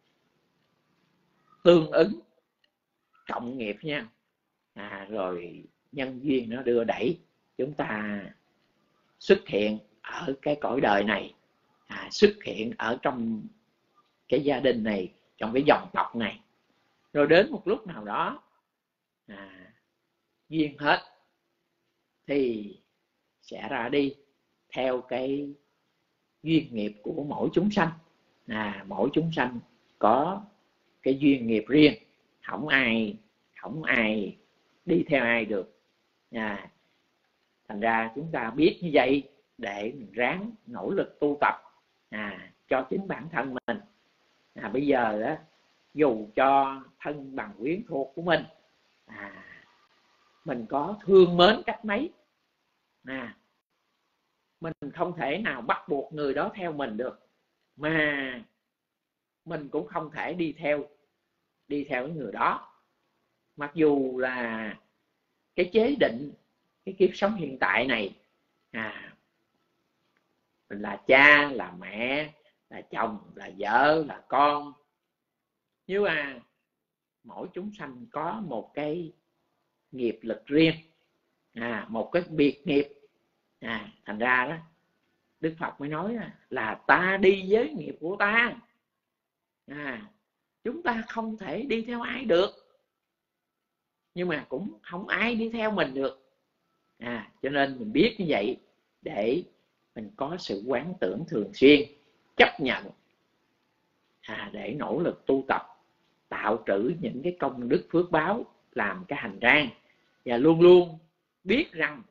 tương ứng cộng nghiệp nha, à, rồi nhân duyên nó đưa đẩy chúng ta xuất hiện ở cái cõi đời này, à, xuất hiện ở trong cái gia đình này, trong cái dòng tộc này, rồi đến một lúc nào đó à, duyên hết thì sẽ ra đi theo cái duyên nghiệp của mỗi chúng sanh. À, mỗi chúng sanh có cái duyên nghiệp riêng, không ai không ai đi theo ai được. À, thành ra chúng ta biết như vậy để mình ráng nỗ lực tu tập à, cho chính bản thân mình. À, bây giờ đó, dù cho thân bằng quyến thuộc của mình, à, mình có thương mến cách mấy, à, mình không thể nào bắt buộc người đó theo mình được, mà mình cũng không thể đi theo đi theo cái người đó. Mặc dù là cái chế định, cái kiếp sống hiện tại này à, mình là cha, là mẹ, là chồng, là vợ, là con. Nhưng mà mỗi chúng sanh có một cái nghiệp lực riêng, à, một cái biệt nghiệp, à, thành ra đó Đức Phật mới nói là ta đi với nghiệp của ta, à, chúng ta không thể đi theo ai được, nhưng mà cũng không ai đi theo mình được, à, cho nên mình biết như vậy để mình có sự quán tưởng thường xuyên, chấp nhận, à, để nỗ lực tu tập, tạo trữ những cái công đức phước báo, làm cái hành trang, và luôn luôn biết rằng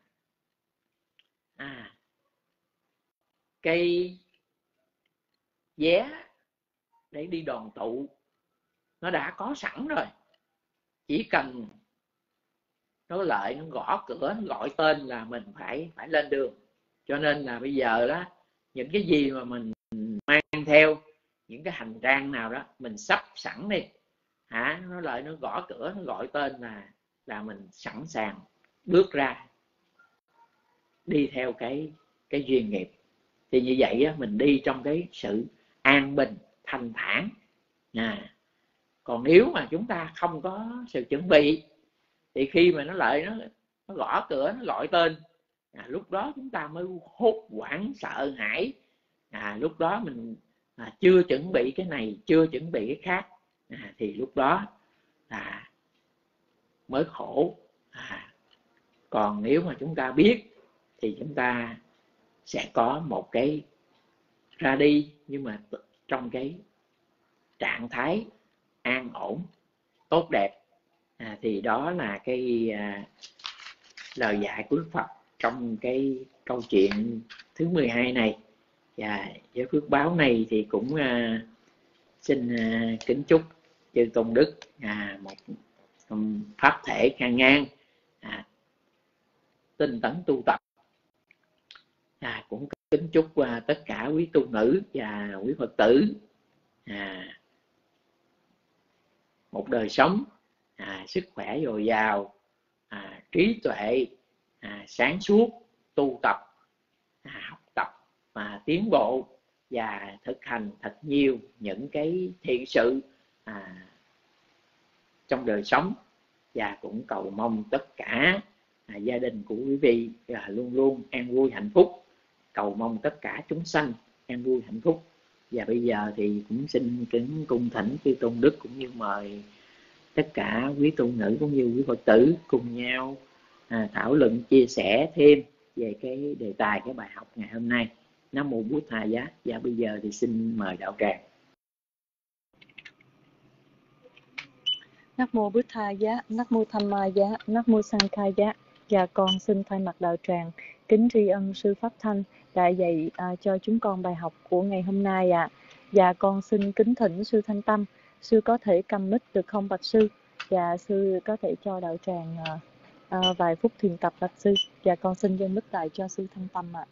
à, cái vé để đi đoàn tụ nó đã có sẵn rồi, chỉ cần nó lợi, nó gõ cửa, nó gọi tên là mình phải phải lên đường. Cho nên là bây giờ đó, những cái gì mà mình mang theo, những cái hành trang nào đó mình sắp sẵn đi, hả, nó lợi, nó gõ cửa, nó gọi tên là là mình sẵn sàng bước ra đi theo cái cái duyên nghiệp. Thì như vậy á, mình đi trong cái sự an bình thanh thản. À, còn nếu mà chúng ta không có sự chuẩn bị thì khi mà nó lợi, nó nó gõ cửa, nó gọi tên, à, lúc đó chúng ta mới hốt hoảng sợ hãi. À, lúc đó mình à, chưa chuẩn bị cái này, chưa chuẩn bị cái khác, à, thì lúc đó à, mới khổ. À, còn nếu mà chúng ta biết thì chúng ta sẽ có một cái ra đi, nhưng mà trong cái trạng thái an ổn, tốt đẹp. À, thì đó là cái à, lời dạy của Đức Phật trong cái câu chuyện thứ mười hai này. Và với phước báo này thì cũng à, xin à, kính chúc chư Tôn Đức à, một um, pháp thể khang ngang, à, tinh tấn tu tập. À, cũng kính chúc uh, tất cả quý tu nữ và quý Phật tử à, một đời sống à, sức khỏe dồi dào, à, trí tuệ à, sáng suốt, tu tập, à, học tập và tiến bộ, và thực hành thật nhiều những cái thiện sự à, trong đời sống. Và cũng cầu mong tất cả à, gia đình của quý vị à, luôn luôn an vui hạnh phúc. Cầu mong tất cả chúng sanh an vui hạnh phúc. Và bây giờ thì cũng xin kính cung thỉnh chư Tôn Đức, cũng như mời tất cả quý tu nữ cũng như quý Phật tử cùng nhau à, thảo luận chia sẻ thêm về cái đề tài, cái bài học ngày hôm nay. Nam mô Bụt Thầy Giá. Và bây giờ thì xin mời đạo tràng. Nam mô Bụt Thầy Giá, Nam mô Tham Ma Giá, Nam mô Sang Khai Giá. Và con xin thay mặt đạo tràng kính tri ân sư Pháp Thanh đã dạy à, cho chúng con bài học của ngày hôm nay ạ. À. Và con xin kính thỉnh sư Thanh Tâm, sư có thể cầm mic được không bạch sư? Và sư có thể cho đạo tràng à, à, vài phút thiền tập bạch sư. Và con xin dâng mic lại cho sư Thanh Tâm ạ. À.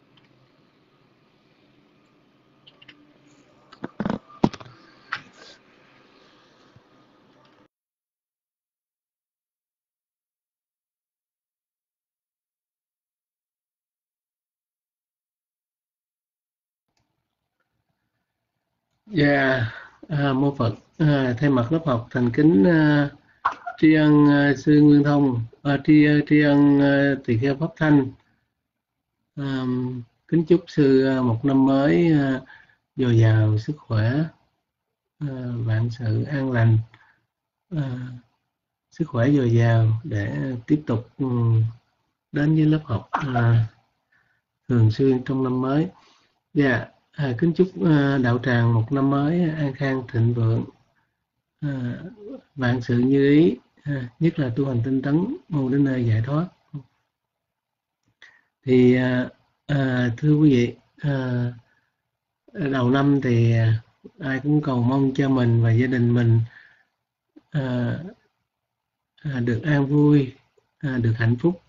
Dạ, à, mô Phật. À, thay mặt lớp học thành kính à, tri ân à, sư Nguyên Thông, à, tri tri ân à, tỳ kheo Pháp Thanh. À, kính chúc sư à, một năm mới à, dồi dào sức khỏe, à, vạn sự an lành, à, sức khỏe dồi dào để tiếp tục um, đến với lớp học à, thường xuyên trong năm mới. Dạ. À, kính chúc à, đạo tràng một năm mới an khang thịnh vượng, à, vạn sự như ý, à, nhất là tu hành tinh tấn mong đến nơi giải thoát. Thì à, à, thưa quý vị, à, đầu năm thì à, ai cũng cầu mong cho mình và gia đình mình à, à, được an vui, à, được hạnh phúc.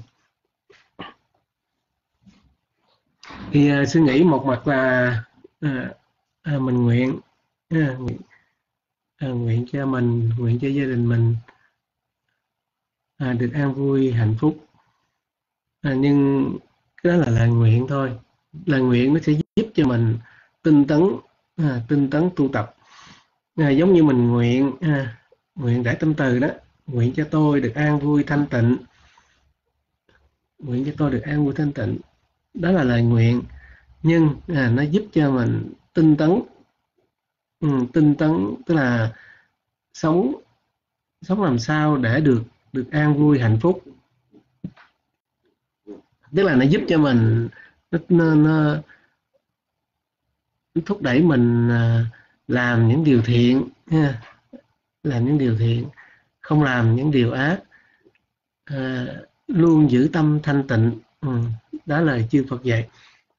Thì à, suy nghĩ một mặt là à, à, mình nguyện, à, nguyện, à, nguyện cho mình, nguyện cho gia đình mình à, được an vui hạnh phúc, à, nhưng cái đó là lời nguyện thôi. Lời nguyện nó sẽ giúp cho mình tinh tấn, à, tinh tấn tu tập. À, giống như mình nguyện à, nguyện rải tâm từ đó, nguyện cho tôi được an vui thanh tịnh, nguyện cho tôi được an vui thanh tịnh, đó là lời nguyện. Nhưng à, nó giúp cho mình tinh tấn, ừ, tinh tấn tức là sống sống làm sao để được được an vui hạnh phúc, tức là nó giúp cho mình, nó, nó, nó thúc đẩy mình à, làm những điều thiện ha, làm những điều thiện, không làm những điều ác, à, luôn giữ tâm thanh tịnh. Ừ, đó là lời chư Phật dạy.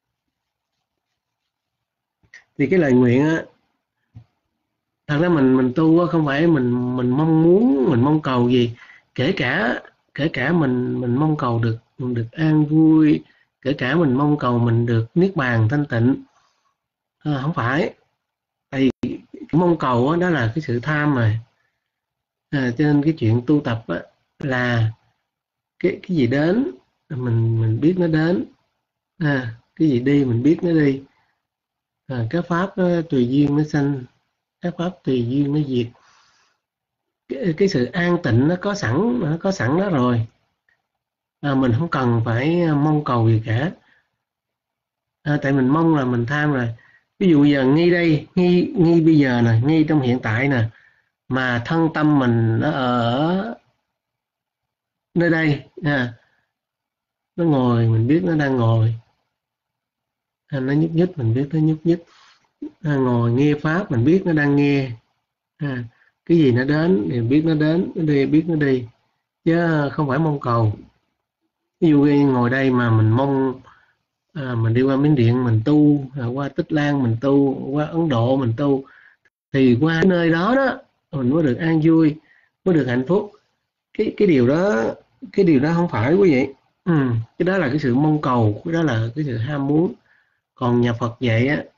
Thì cái lời nguyện á, thật ra mình mình tu á, không phải mình mình mong muốn, mình mong cầu gì, kể cả kể cả mình mình mong cầu được được an vui, kể cả mình mong cầu mình được niết bàn thanh tịnh, à, không phải. Tại vì mong cầu á, đó là cái sự tham rồi, à, cho nên cái chuyện tu tập á, là cái cái gì đến mình mình biết nó đến, à, cái gì đi mình biết nó đi, à, các pháp nó tùy duyên nó sanh, các pháp tùy duyên nó diệt. Cái, cái sự an tịnh nó có sẵn, nó có sẵn đó rồi, à, mình không cần phải mong cầu gì cả, à, tại mình mong là mình tham rồi. Ví dụ bây giờ ngay đây, ngay ngay bây giờ nè, ngay trong hiện tại nè, mà thân tâm mình nó ở nơi đây, à, nó ngồi mình biết nó đang ngồi, à, nó nhúc nhích mình biết nó nhúc nhích, à, ngồi nghe pháp mình biết nó đang nghe, à, cái gì nó đến thì biết nó đến, nó đi biết nó đi, chứ không phải mong cầu. Ví dụ như ngồi đây mà mình mong à, mình đi qua Miến Điện mình tu, à, qua Tích Lan mình tu, qua Ấn Độ mình tu, thì qua nơi đó đó mình mới được an vui, mới được hạnh phúc. Cái cái điều đó, cái điều đó không phải quý vị. Ừ, cái đó là cái sự mong cầu, cái đó là cái sự ham muốn. Còn nhà Phật dạy á,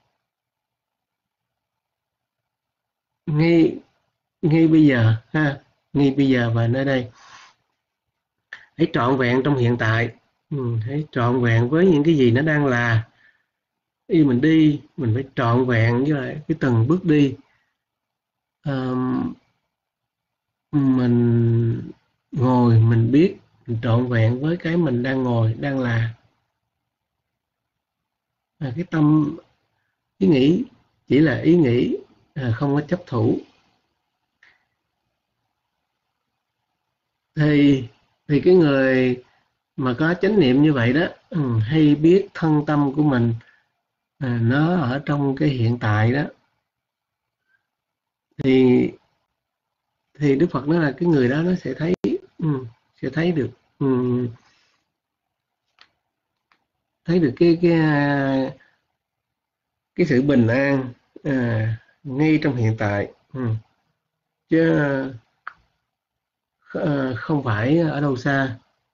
ngay ngay bây giờ ha, ngay bây giờ và nơi đây, hãy trọn vẹn trong hiện tại, ừ, hãy trọn vẹn với những cái gì nó đang là. Khi mình đi mình phải trọn vẹn với lại cái từng bước đi, à, mình ngồi mình biết, mình trọn vẹn với cái mình đang ngồi đang là, à, cái tâm ý nghĩ chỉ là ý nghĩ, à, không có chấp thủ. Thì thì cái người mà có chánh niệm như vậy đó, ừ, hay biết thân tâm của mình, à, nó ở trong cái hiện tại đó, thì thì Đức Phật nói là cái người đó nó sẽ thấy, ừ, sẽ thấy được, ừ, thấy được cái cái cái sự bình an, à, ngay trong hiện tại, ừ, chứ à, không phải ở đâu xa.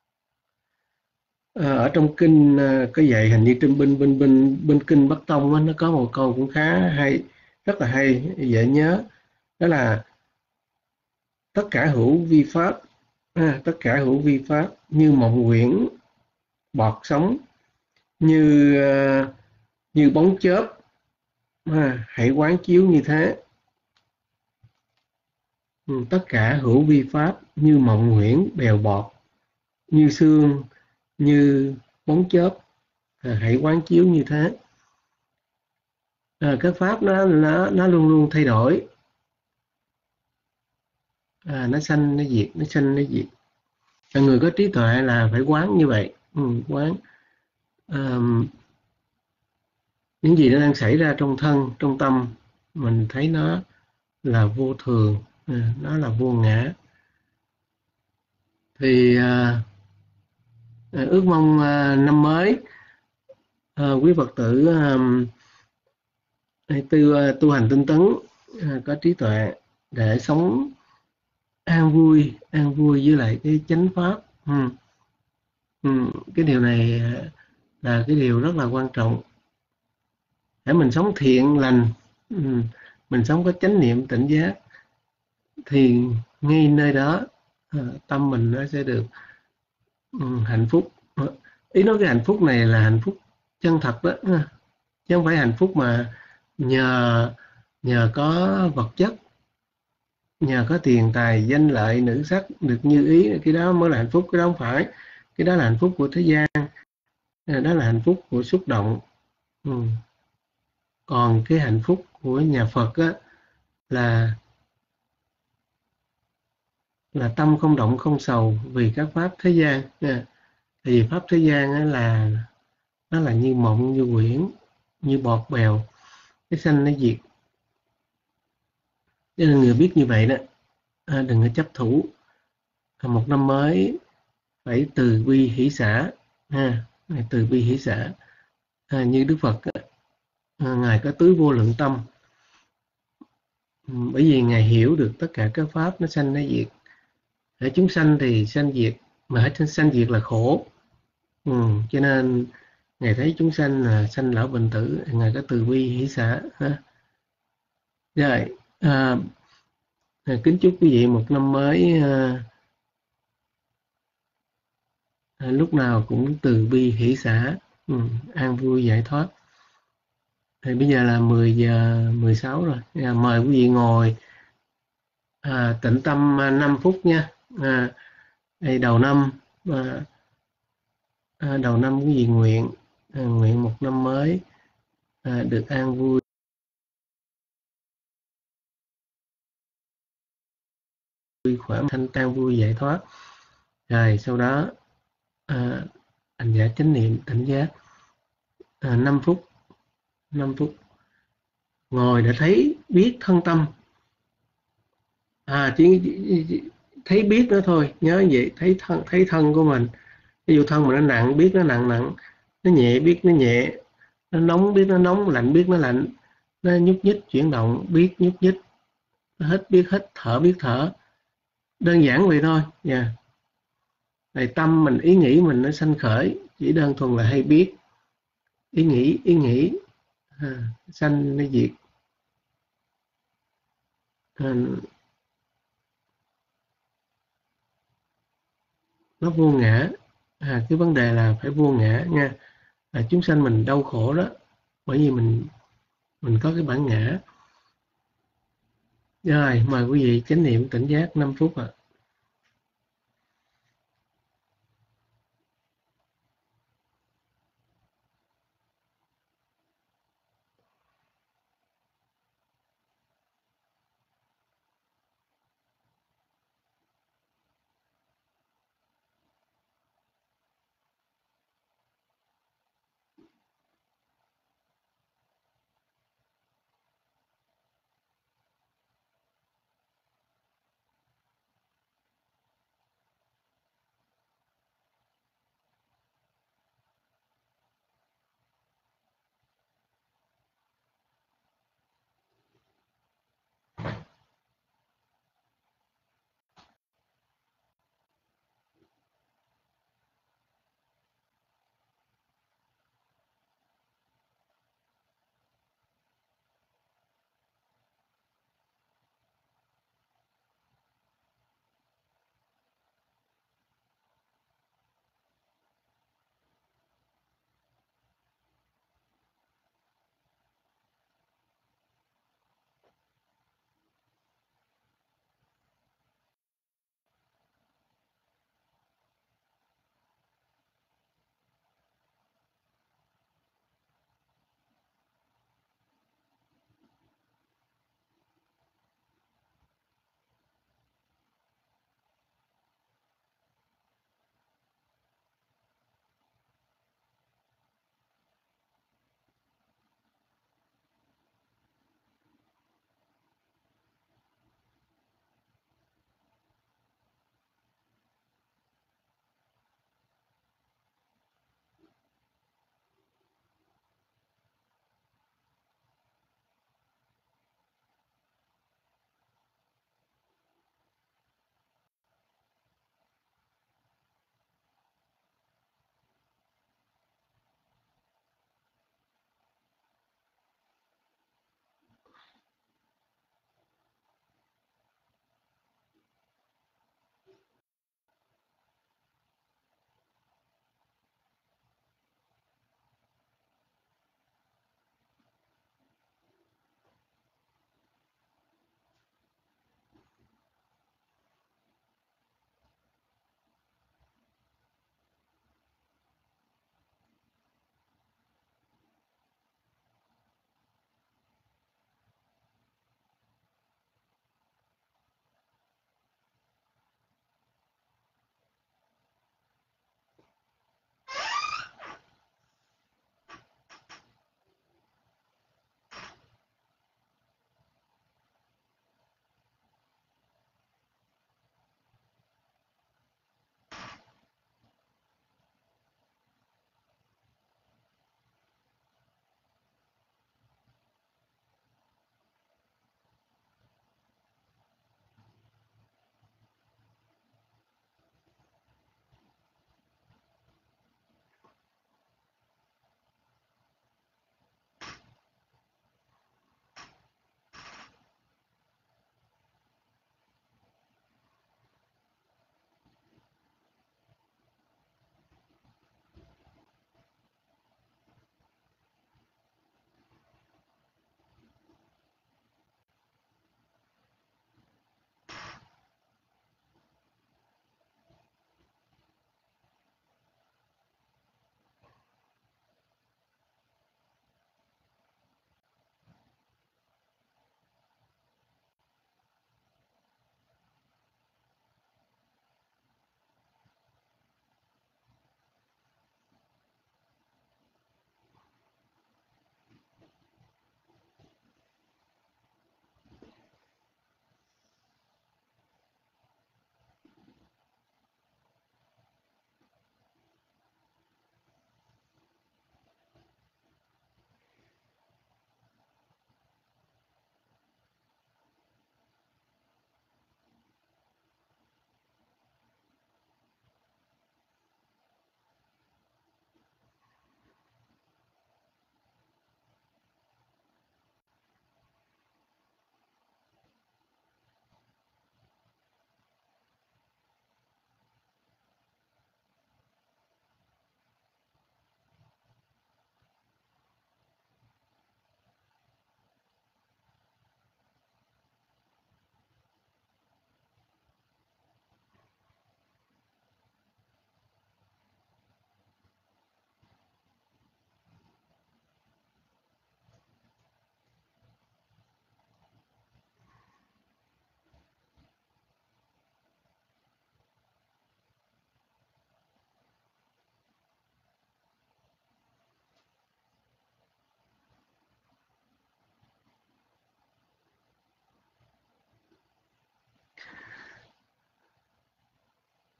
À, ở trong kinh à, có dạy, hình như trên bên bên bên bên kinh Bắc Tông á, nó có một câu cũng khá hay, rất là hay, dễ nhớ, đó là tất cả hữu vi pháp, à, tất cả hữu vi pháp như mộng huyễn bọt sóng, như uh, như bóng chớp, à, hãy quán chiếu như thế. Ừ, tất cả hữu vi pháp như mộng huyễn bèo bọt, như sương, như bóng chớp, à, hãy quán chiếu như thế. À, cái pháp nó nó nó luôn luôn thay đổi, à, nó sanh nó diệt, nó sanh nó diệt. À, người có trí tuệ là phải quán như vậy, ừ, quán à, những gì nó đang xảy ra trong thân, trong tâm, mình thấy nó là vô thường, à, nó là vô ngã. Thì à, ước mong à, năm mới à, quý Phật tử à, tu, tu hành tinh tấn, à, có trí tuệ để sống an vui, an vui với lại cái chánh pháp. Ừ. Ừ, cái điều này là cái điều rất là quan trọng. Để mình sống thiện lành, ừ, mình sống có chánh niệm tỉnh giác, thì ngay nơi đó, à, tâm mình nó sẽ được, ừ, hạnh phúc. ý nói cái hạnh phúc này là hạnh phúc chân thật đó, chứ không phải hạnh phúc mà nhờ nhờ có vật chất, nhờ có tiền tài danh lợi nữ sắc được như ý, cái đó mới là hạnh phúc. Cái đó không phải, cái đó là hạnh phúc của thế gian, đó là hạnh phúc của xúc động. Ừ. Còn cái hạnh phúc của nhà Phật á, là là tâm không động không sầu vì các pháp thế gian. Thì pháp thế gian á là nó là như mộng như quyển, như bọt bèo, cái sanh nó diệt. Cho nên người biết như vậy đó, à, đừng có chấp thủ. À, một năm mới phải từ bi hỷ xả, ha, từ bi hỷ xả. À, như Đức Phật á, à, ngài có tứ vô lượng tâm, ừ, bởi vì ngài hiểu được tất cả các pháp nó sanh nó diệt. Ở chúng sanh thì sanh diệt, mà hết sanh diệt là khổ. Ừ, cho nên ngài thấy chúng sanh là sanh lão bệnh tử, ngài có từ bi hỷ xả. Ha. Rồi, à, kính chúc quý vị một năm mới à, à, lúc nào cũng từ bi hỷ xả, ừ, an vui giải thoát. Thì bây giờ là mười giờ mười sáu rồi, à, mời quý vị ngồi à, tĩnh tâm à, năm phút nha. À, đây đầu năm, à, à, đầu năm quý vị nguyện à, nguyện một năm mới à, được an vui, khỏe thanh tan vui giải thoát. Rồi sau đó à, hành giả chánh niệm tỉnh giác à, năm phút, năm phút ngồi để thấy biết thân tâm. À chỉ, chỉ thấy biết nữa thôi, nhớ vậy, thấy thân, thấy thân của mình. Ví dụ thân mà nó nặng biết nó nặng nặng, nó nhẹ biết nó nhẹ, nó nóng biết nó nóng, lạnh biết nó lạnh, nó nhúc nhích chuyển động biết nhúc nhích, nó hít biết hít, thở biết thở. Đơn giản vậy thôi nha. Yeah. Này tâm mình, ý nghĩ mình nó sanh khởi, chỉ đơn thuần là hay biết. Ý nghĩ, ý nghĩ à, sanh nó diệt. À, nó vô ngã. À, cái vấn đề là phải vô ngã nha. À, chúng sanh mình đau khổ đó, bởi vì mình mình có cái bản ngã. Rồi, mời quý vị chánh niệm tỉnh giác năm phút ạ. À.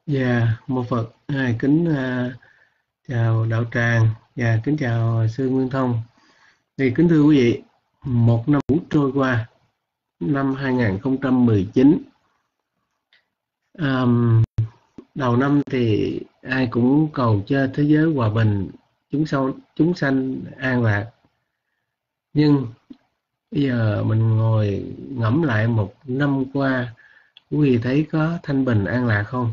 Dạ, mô Phật, à, kính à, chào đạo tràng và kính chào sư Nguyên Thông. Thì kính thưa quý vị, một năm cũ trôi qua, năm hai nghìn không trăm mười chín. Um, đầu năm thì ai cũng cầu cho thế giới hòa bình, chúng sâu chúng sanh an lạc. Nhưng bây giờ mình ngồi ngẫm lại một năm qua, quý vị thấy có thanh bình an lạc không?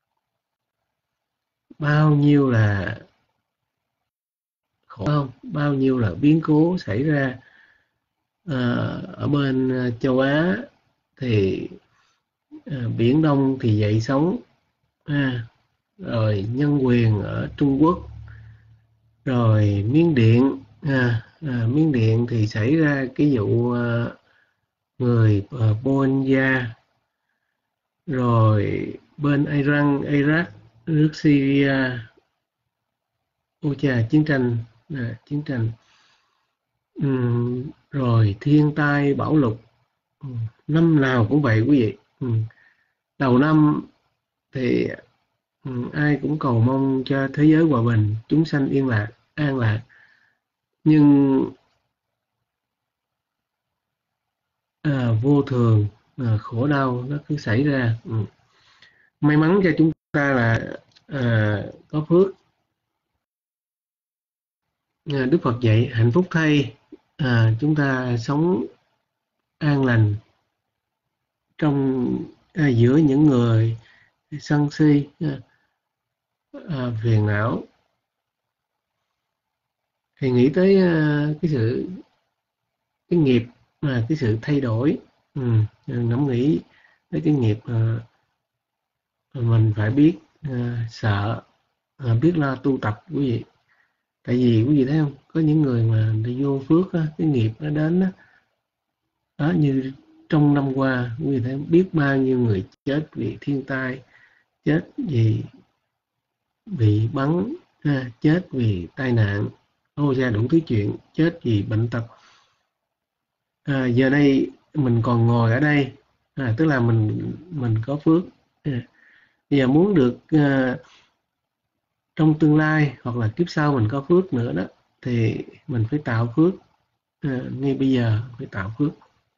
Bao nhiêu là khổ không? Bao nhiêu là biến cố xảy ra. À, ở bên châu Á thì à, Biển Đông thì dậy sóng, à, rồi nhân quyền ở Trung Quốc, rồi Miến Điện, à, à, Miến Điện thì xảy ra cái vụ à, người à, Bolivia, rồi bên Iran, Iraq, nước Syria, ôi chà, chiến tranh, à, chiến tranh, uhm, rồi thiên tai bão lụt, uhm, năm nào cũng vậy quý vị. Uhm. Đầu năm thì uhm, ai cũng cầu mong cho thế giới hòa bình, chúng sanh yên lạc, an lạc, nhưng à, vô thường, à, khổ đau nó cứ xảy ra. Uhm. May mắn cho chúng ta là à, có phước. À, Đức Phật dạy hạnh phúc thay, à, chúng ta sống an lành trong à, giữa những người sân si, à, à, phiền não, thì nghĩ tới à, cái sự cái nghiệp, à, cái sự thay đổi. Ừ, ngẫm nghĩ tới cái nghiệp, à, mình phải biết à, sợ, à, biết lo tu tập quý vị. Tại vì quý vị thấy không, có những người mà đi vô phước á, cái nghiệp nó đến á, đó, như trong năm qua quý vị thấy biết bao nhiêu người chết vì thiên tai, chết vì bị bắn, à, chết vì tai nạn, ô ra đủ thứ chuyện, chết vì bệnh tật. À, giờ đây mình còn ngồi ở đây, à, tức là mình mình có phước. À, bây giờ muốn được à, trong tương lai hoặc là kiếp sau mình có phước nữa đó, thì mình phải tạo phước, à, ngay bây giờ phải tạo phước.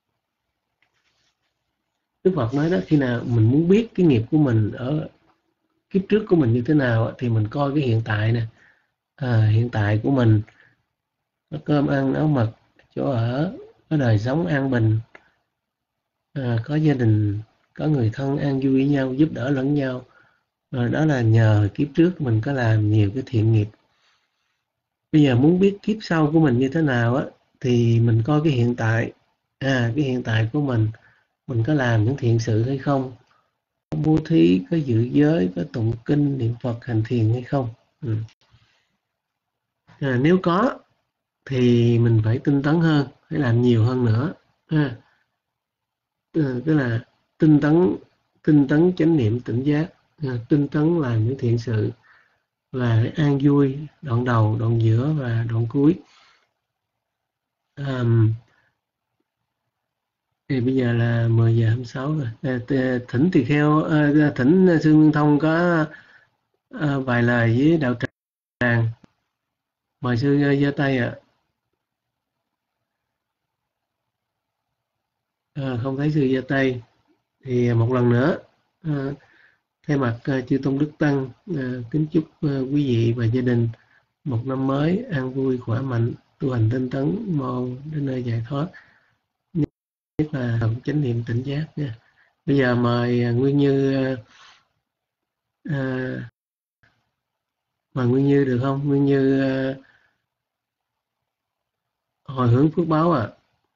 Đức Phật nói đó, khi nào mình muốn biết cái nghiệp của mình ở kiếp trước của mình như thế nào thì mình coi cái hiện tại nè. À, hiện tại của mình có cơm ăn áo mặc, chỗ ở, có đời sống an bình, à, có gia đình, có người thân an vui với nhau, giúp đỡ lẫn nhau. Rồi đó là nhờ kiếp trước mình có làm nhiều cái thiện nghiệp. Bây giờ muốn biết kiếp sau của mình như thế nào á, thì mình coi cái hiện tại. À, cái hiện tại của mình, mình có làm những thiện sự hay không? Có bố thí, có giữ giới, có tụng kinh, niệm Phật, hành thiền hay không? Ừ. À, nếu có thì mình phải tinh tấn hơn, phải làm nhiều hơn nữa. À, tức là tinh tấn, tinh tấn chánh niệm tỉnh giác, à, tinh tấn làm những thiện sự và an vui, đoạn đầu, đoạn giữa và đoạn cuối. À, thì bây giờ là mười giờ hai mươi sáu rồi. À, thỉnh tỳ kheo, à, thỉnh sư Nguyên Thông có à, vài lời với đạo tràng. Mời sư giơ tay ạ. À, không thấy sư giơ tay thì một lần nữa, à, thay mặt uh, chư tôn đức tăng, uh, kính chúc uh, quý vị và gia đình một năm mới an vui, khỏe mạnh, tu hành tinh tấn, mau đến nơi giải thoát, nhất là chánh niệm tỉnh giác nha. Bây giờ mời uh, Nguyên Như, uh, uh, mời Nguyên Như được không? Nguyên Như uh, hồi hướng phước báo ạ.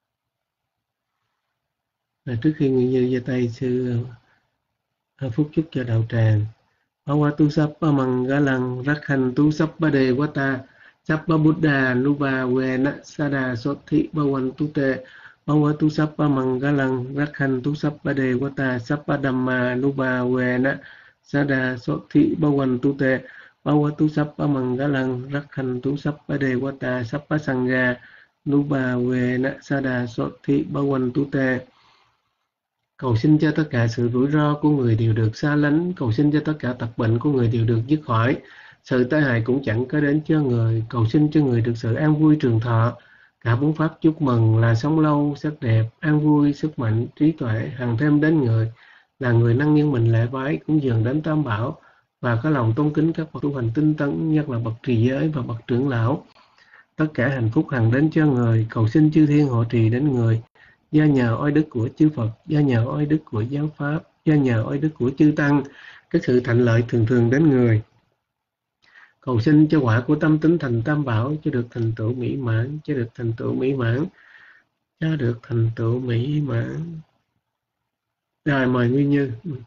À. Trước khi Nguyên Như giơ tay, sư uh, phúc chúc cho đạo tràng. Bhavatu Sappa Mangalang Rakhantu Sappa Devata Sappa Buddha Nuva Vena Sada Sothi Bhavantu Te. Bhavatu Sappa Mangalang Rakhantu Sappa Devata Sappa Dhamma Nuva Vena Sada Sothi Bhavantu Te. Bhavatu Sappa Mangalang Rakhantu Sappa Devata Sappa Sangha Nuva Vena Sada Sothi Bhavantu Te. Cầu xin cho tất cả sự rủi ro của người đều được xa lánh. Cầu xin cho tất cả tật bệnh của người đều được dứt khỏi. Sự tai hại cũng chẳng có đến cho người. Cầu xin cho người được sự an vui trường thọ. Cả bốn pháp chúc mừng là sống lâu, sắc đẹp, an vui, sức mạnh, trí tuệ, hằng thêm đến người. Là người năng nhân mình lễ bái, cúng dường đến Tam Bảo. Và có lòng tôn kính các bậc tu hành tinh tấn, nhất là bậc trì giới và bậc trưởng lão. Tất cả hạnh phúc hằng đến cho người. Cầu xin chư thiên hộ trì đến người. Do nhờ oai đức của chư Phật, do nhờ oai đức của giáo pháp, do nhờ oai đức của chư Tăng, cái sự thạnh lợi thường thường đến người. Cầu xin cho quả của tâm tính thành Tam Bảo, cho được thành tựu mỹ mãn, cho được thành tựu mỹ mãn, cho được thành tựu mỹ mãn. Rồi, mời Nguyên Như.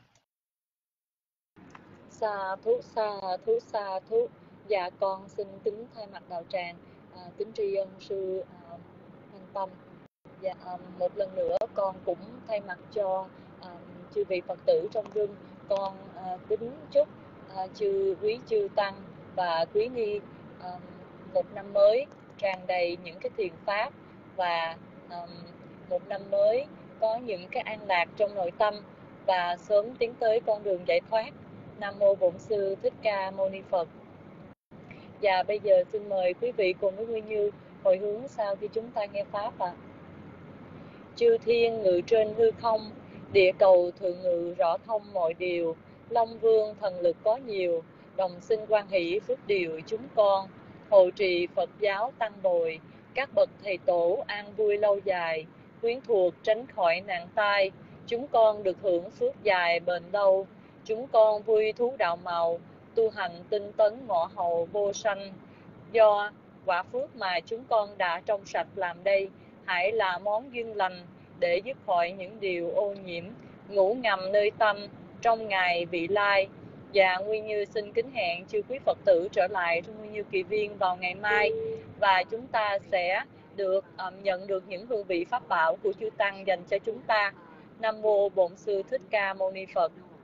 Sa thú, sa thú, sa thú. Dạ con xin kính thay mặt đạo tràng à, kính tri ân sư à, Thanh Tâm. Dạ, à, một lần nữa con cũng thay mặt cho à, chư vị Phật tử trong rừng, con à, kính chúc à, chư quý chư tăng và quý ni à, một năm mới tràn đầy những cái thiền pháp và à, một năm mới có những cái an lạc trong nội tâm và sớm tiến tới con đường giải thoát. Nam mô Bổn Sư Thích Ca Mâu Ni Phật. Và bây giờ xin mời quý vị cùng với Nguyên Như hồi hướng sau khi chúng ta nghe pháp ạ. À. Chư thiên ngự trên hư không, địa cầu thượng ngự rõ thông mọi điều, Long Vương thần lực có nhiều, đồng sinh quan hỷ phước điều chúng con, hộ trì Phật giáo tăng bồi, các bậc thầy tổ an vui lâu dài, quyến thuộc tránh khỏi nạn tai, chúng con được hưởng phước dài bền lâu, chúng con vui thú đạo màu, tu hành tinh tấn ngọ hầu vô sanh, do quả phước mà chúng con đã trong sạch làm đây, hãy là món duyên lành để dứt khỏi những điều ô nhiễm, ngủ ngầm nơi tâm trong ngày vị lai. Và Nguyên Như xin kính hẹn chư quý Phật tử trở lại trong Nguyên Như Kỳ Viên vào ngày mai, và chúng ta sẽ được um, nhận được những hương vị pháp bảo của chư Tăng dành cho chúng ta. Nam mô Bổn Sư Thích Ca Mâu Ni Phật.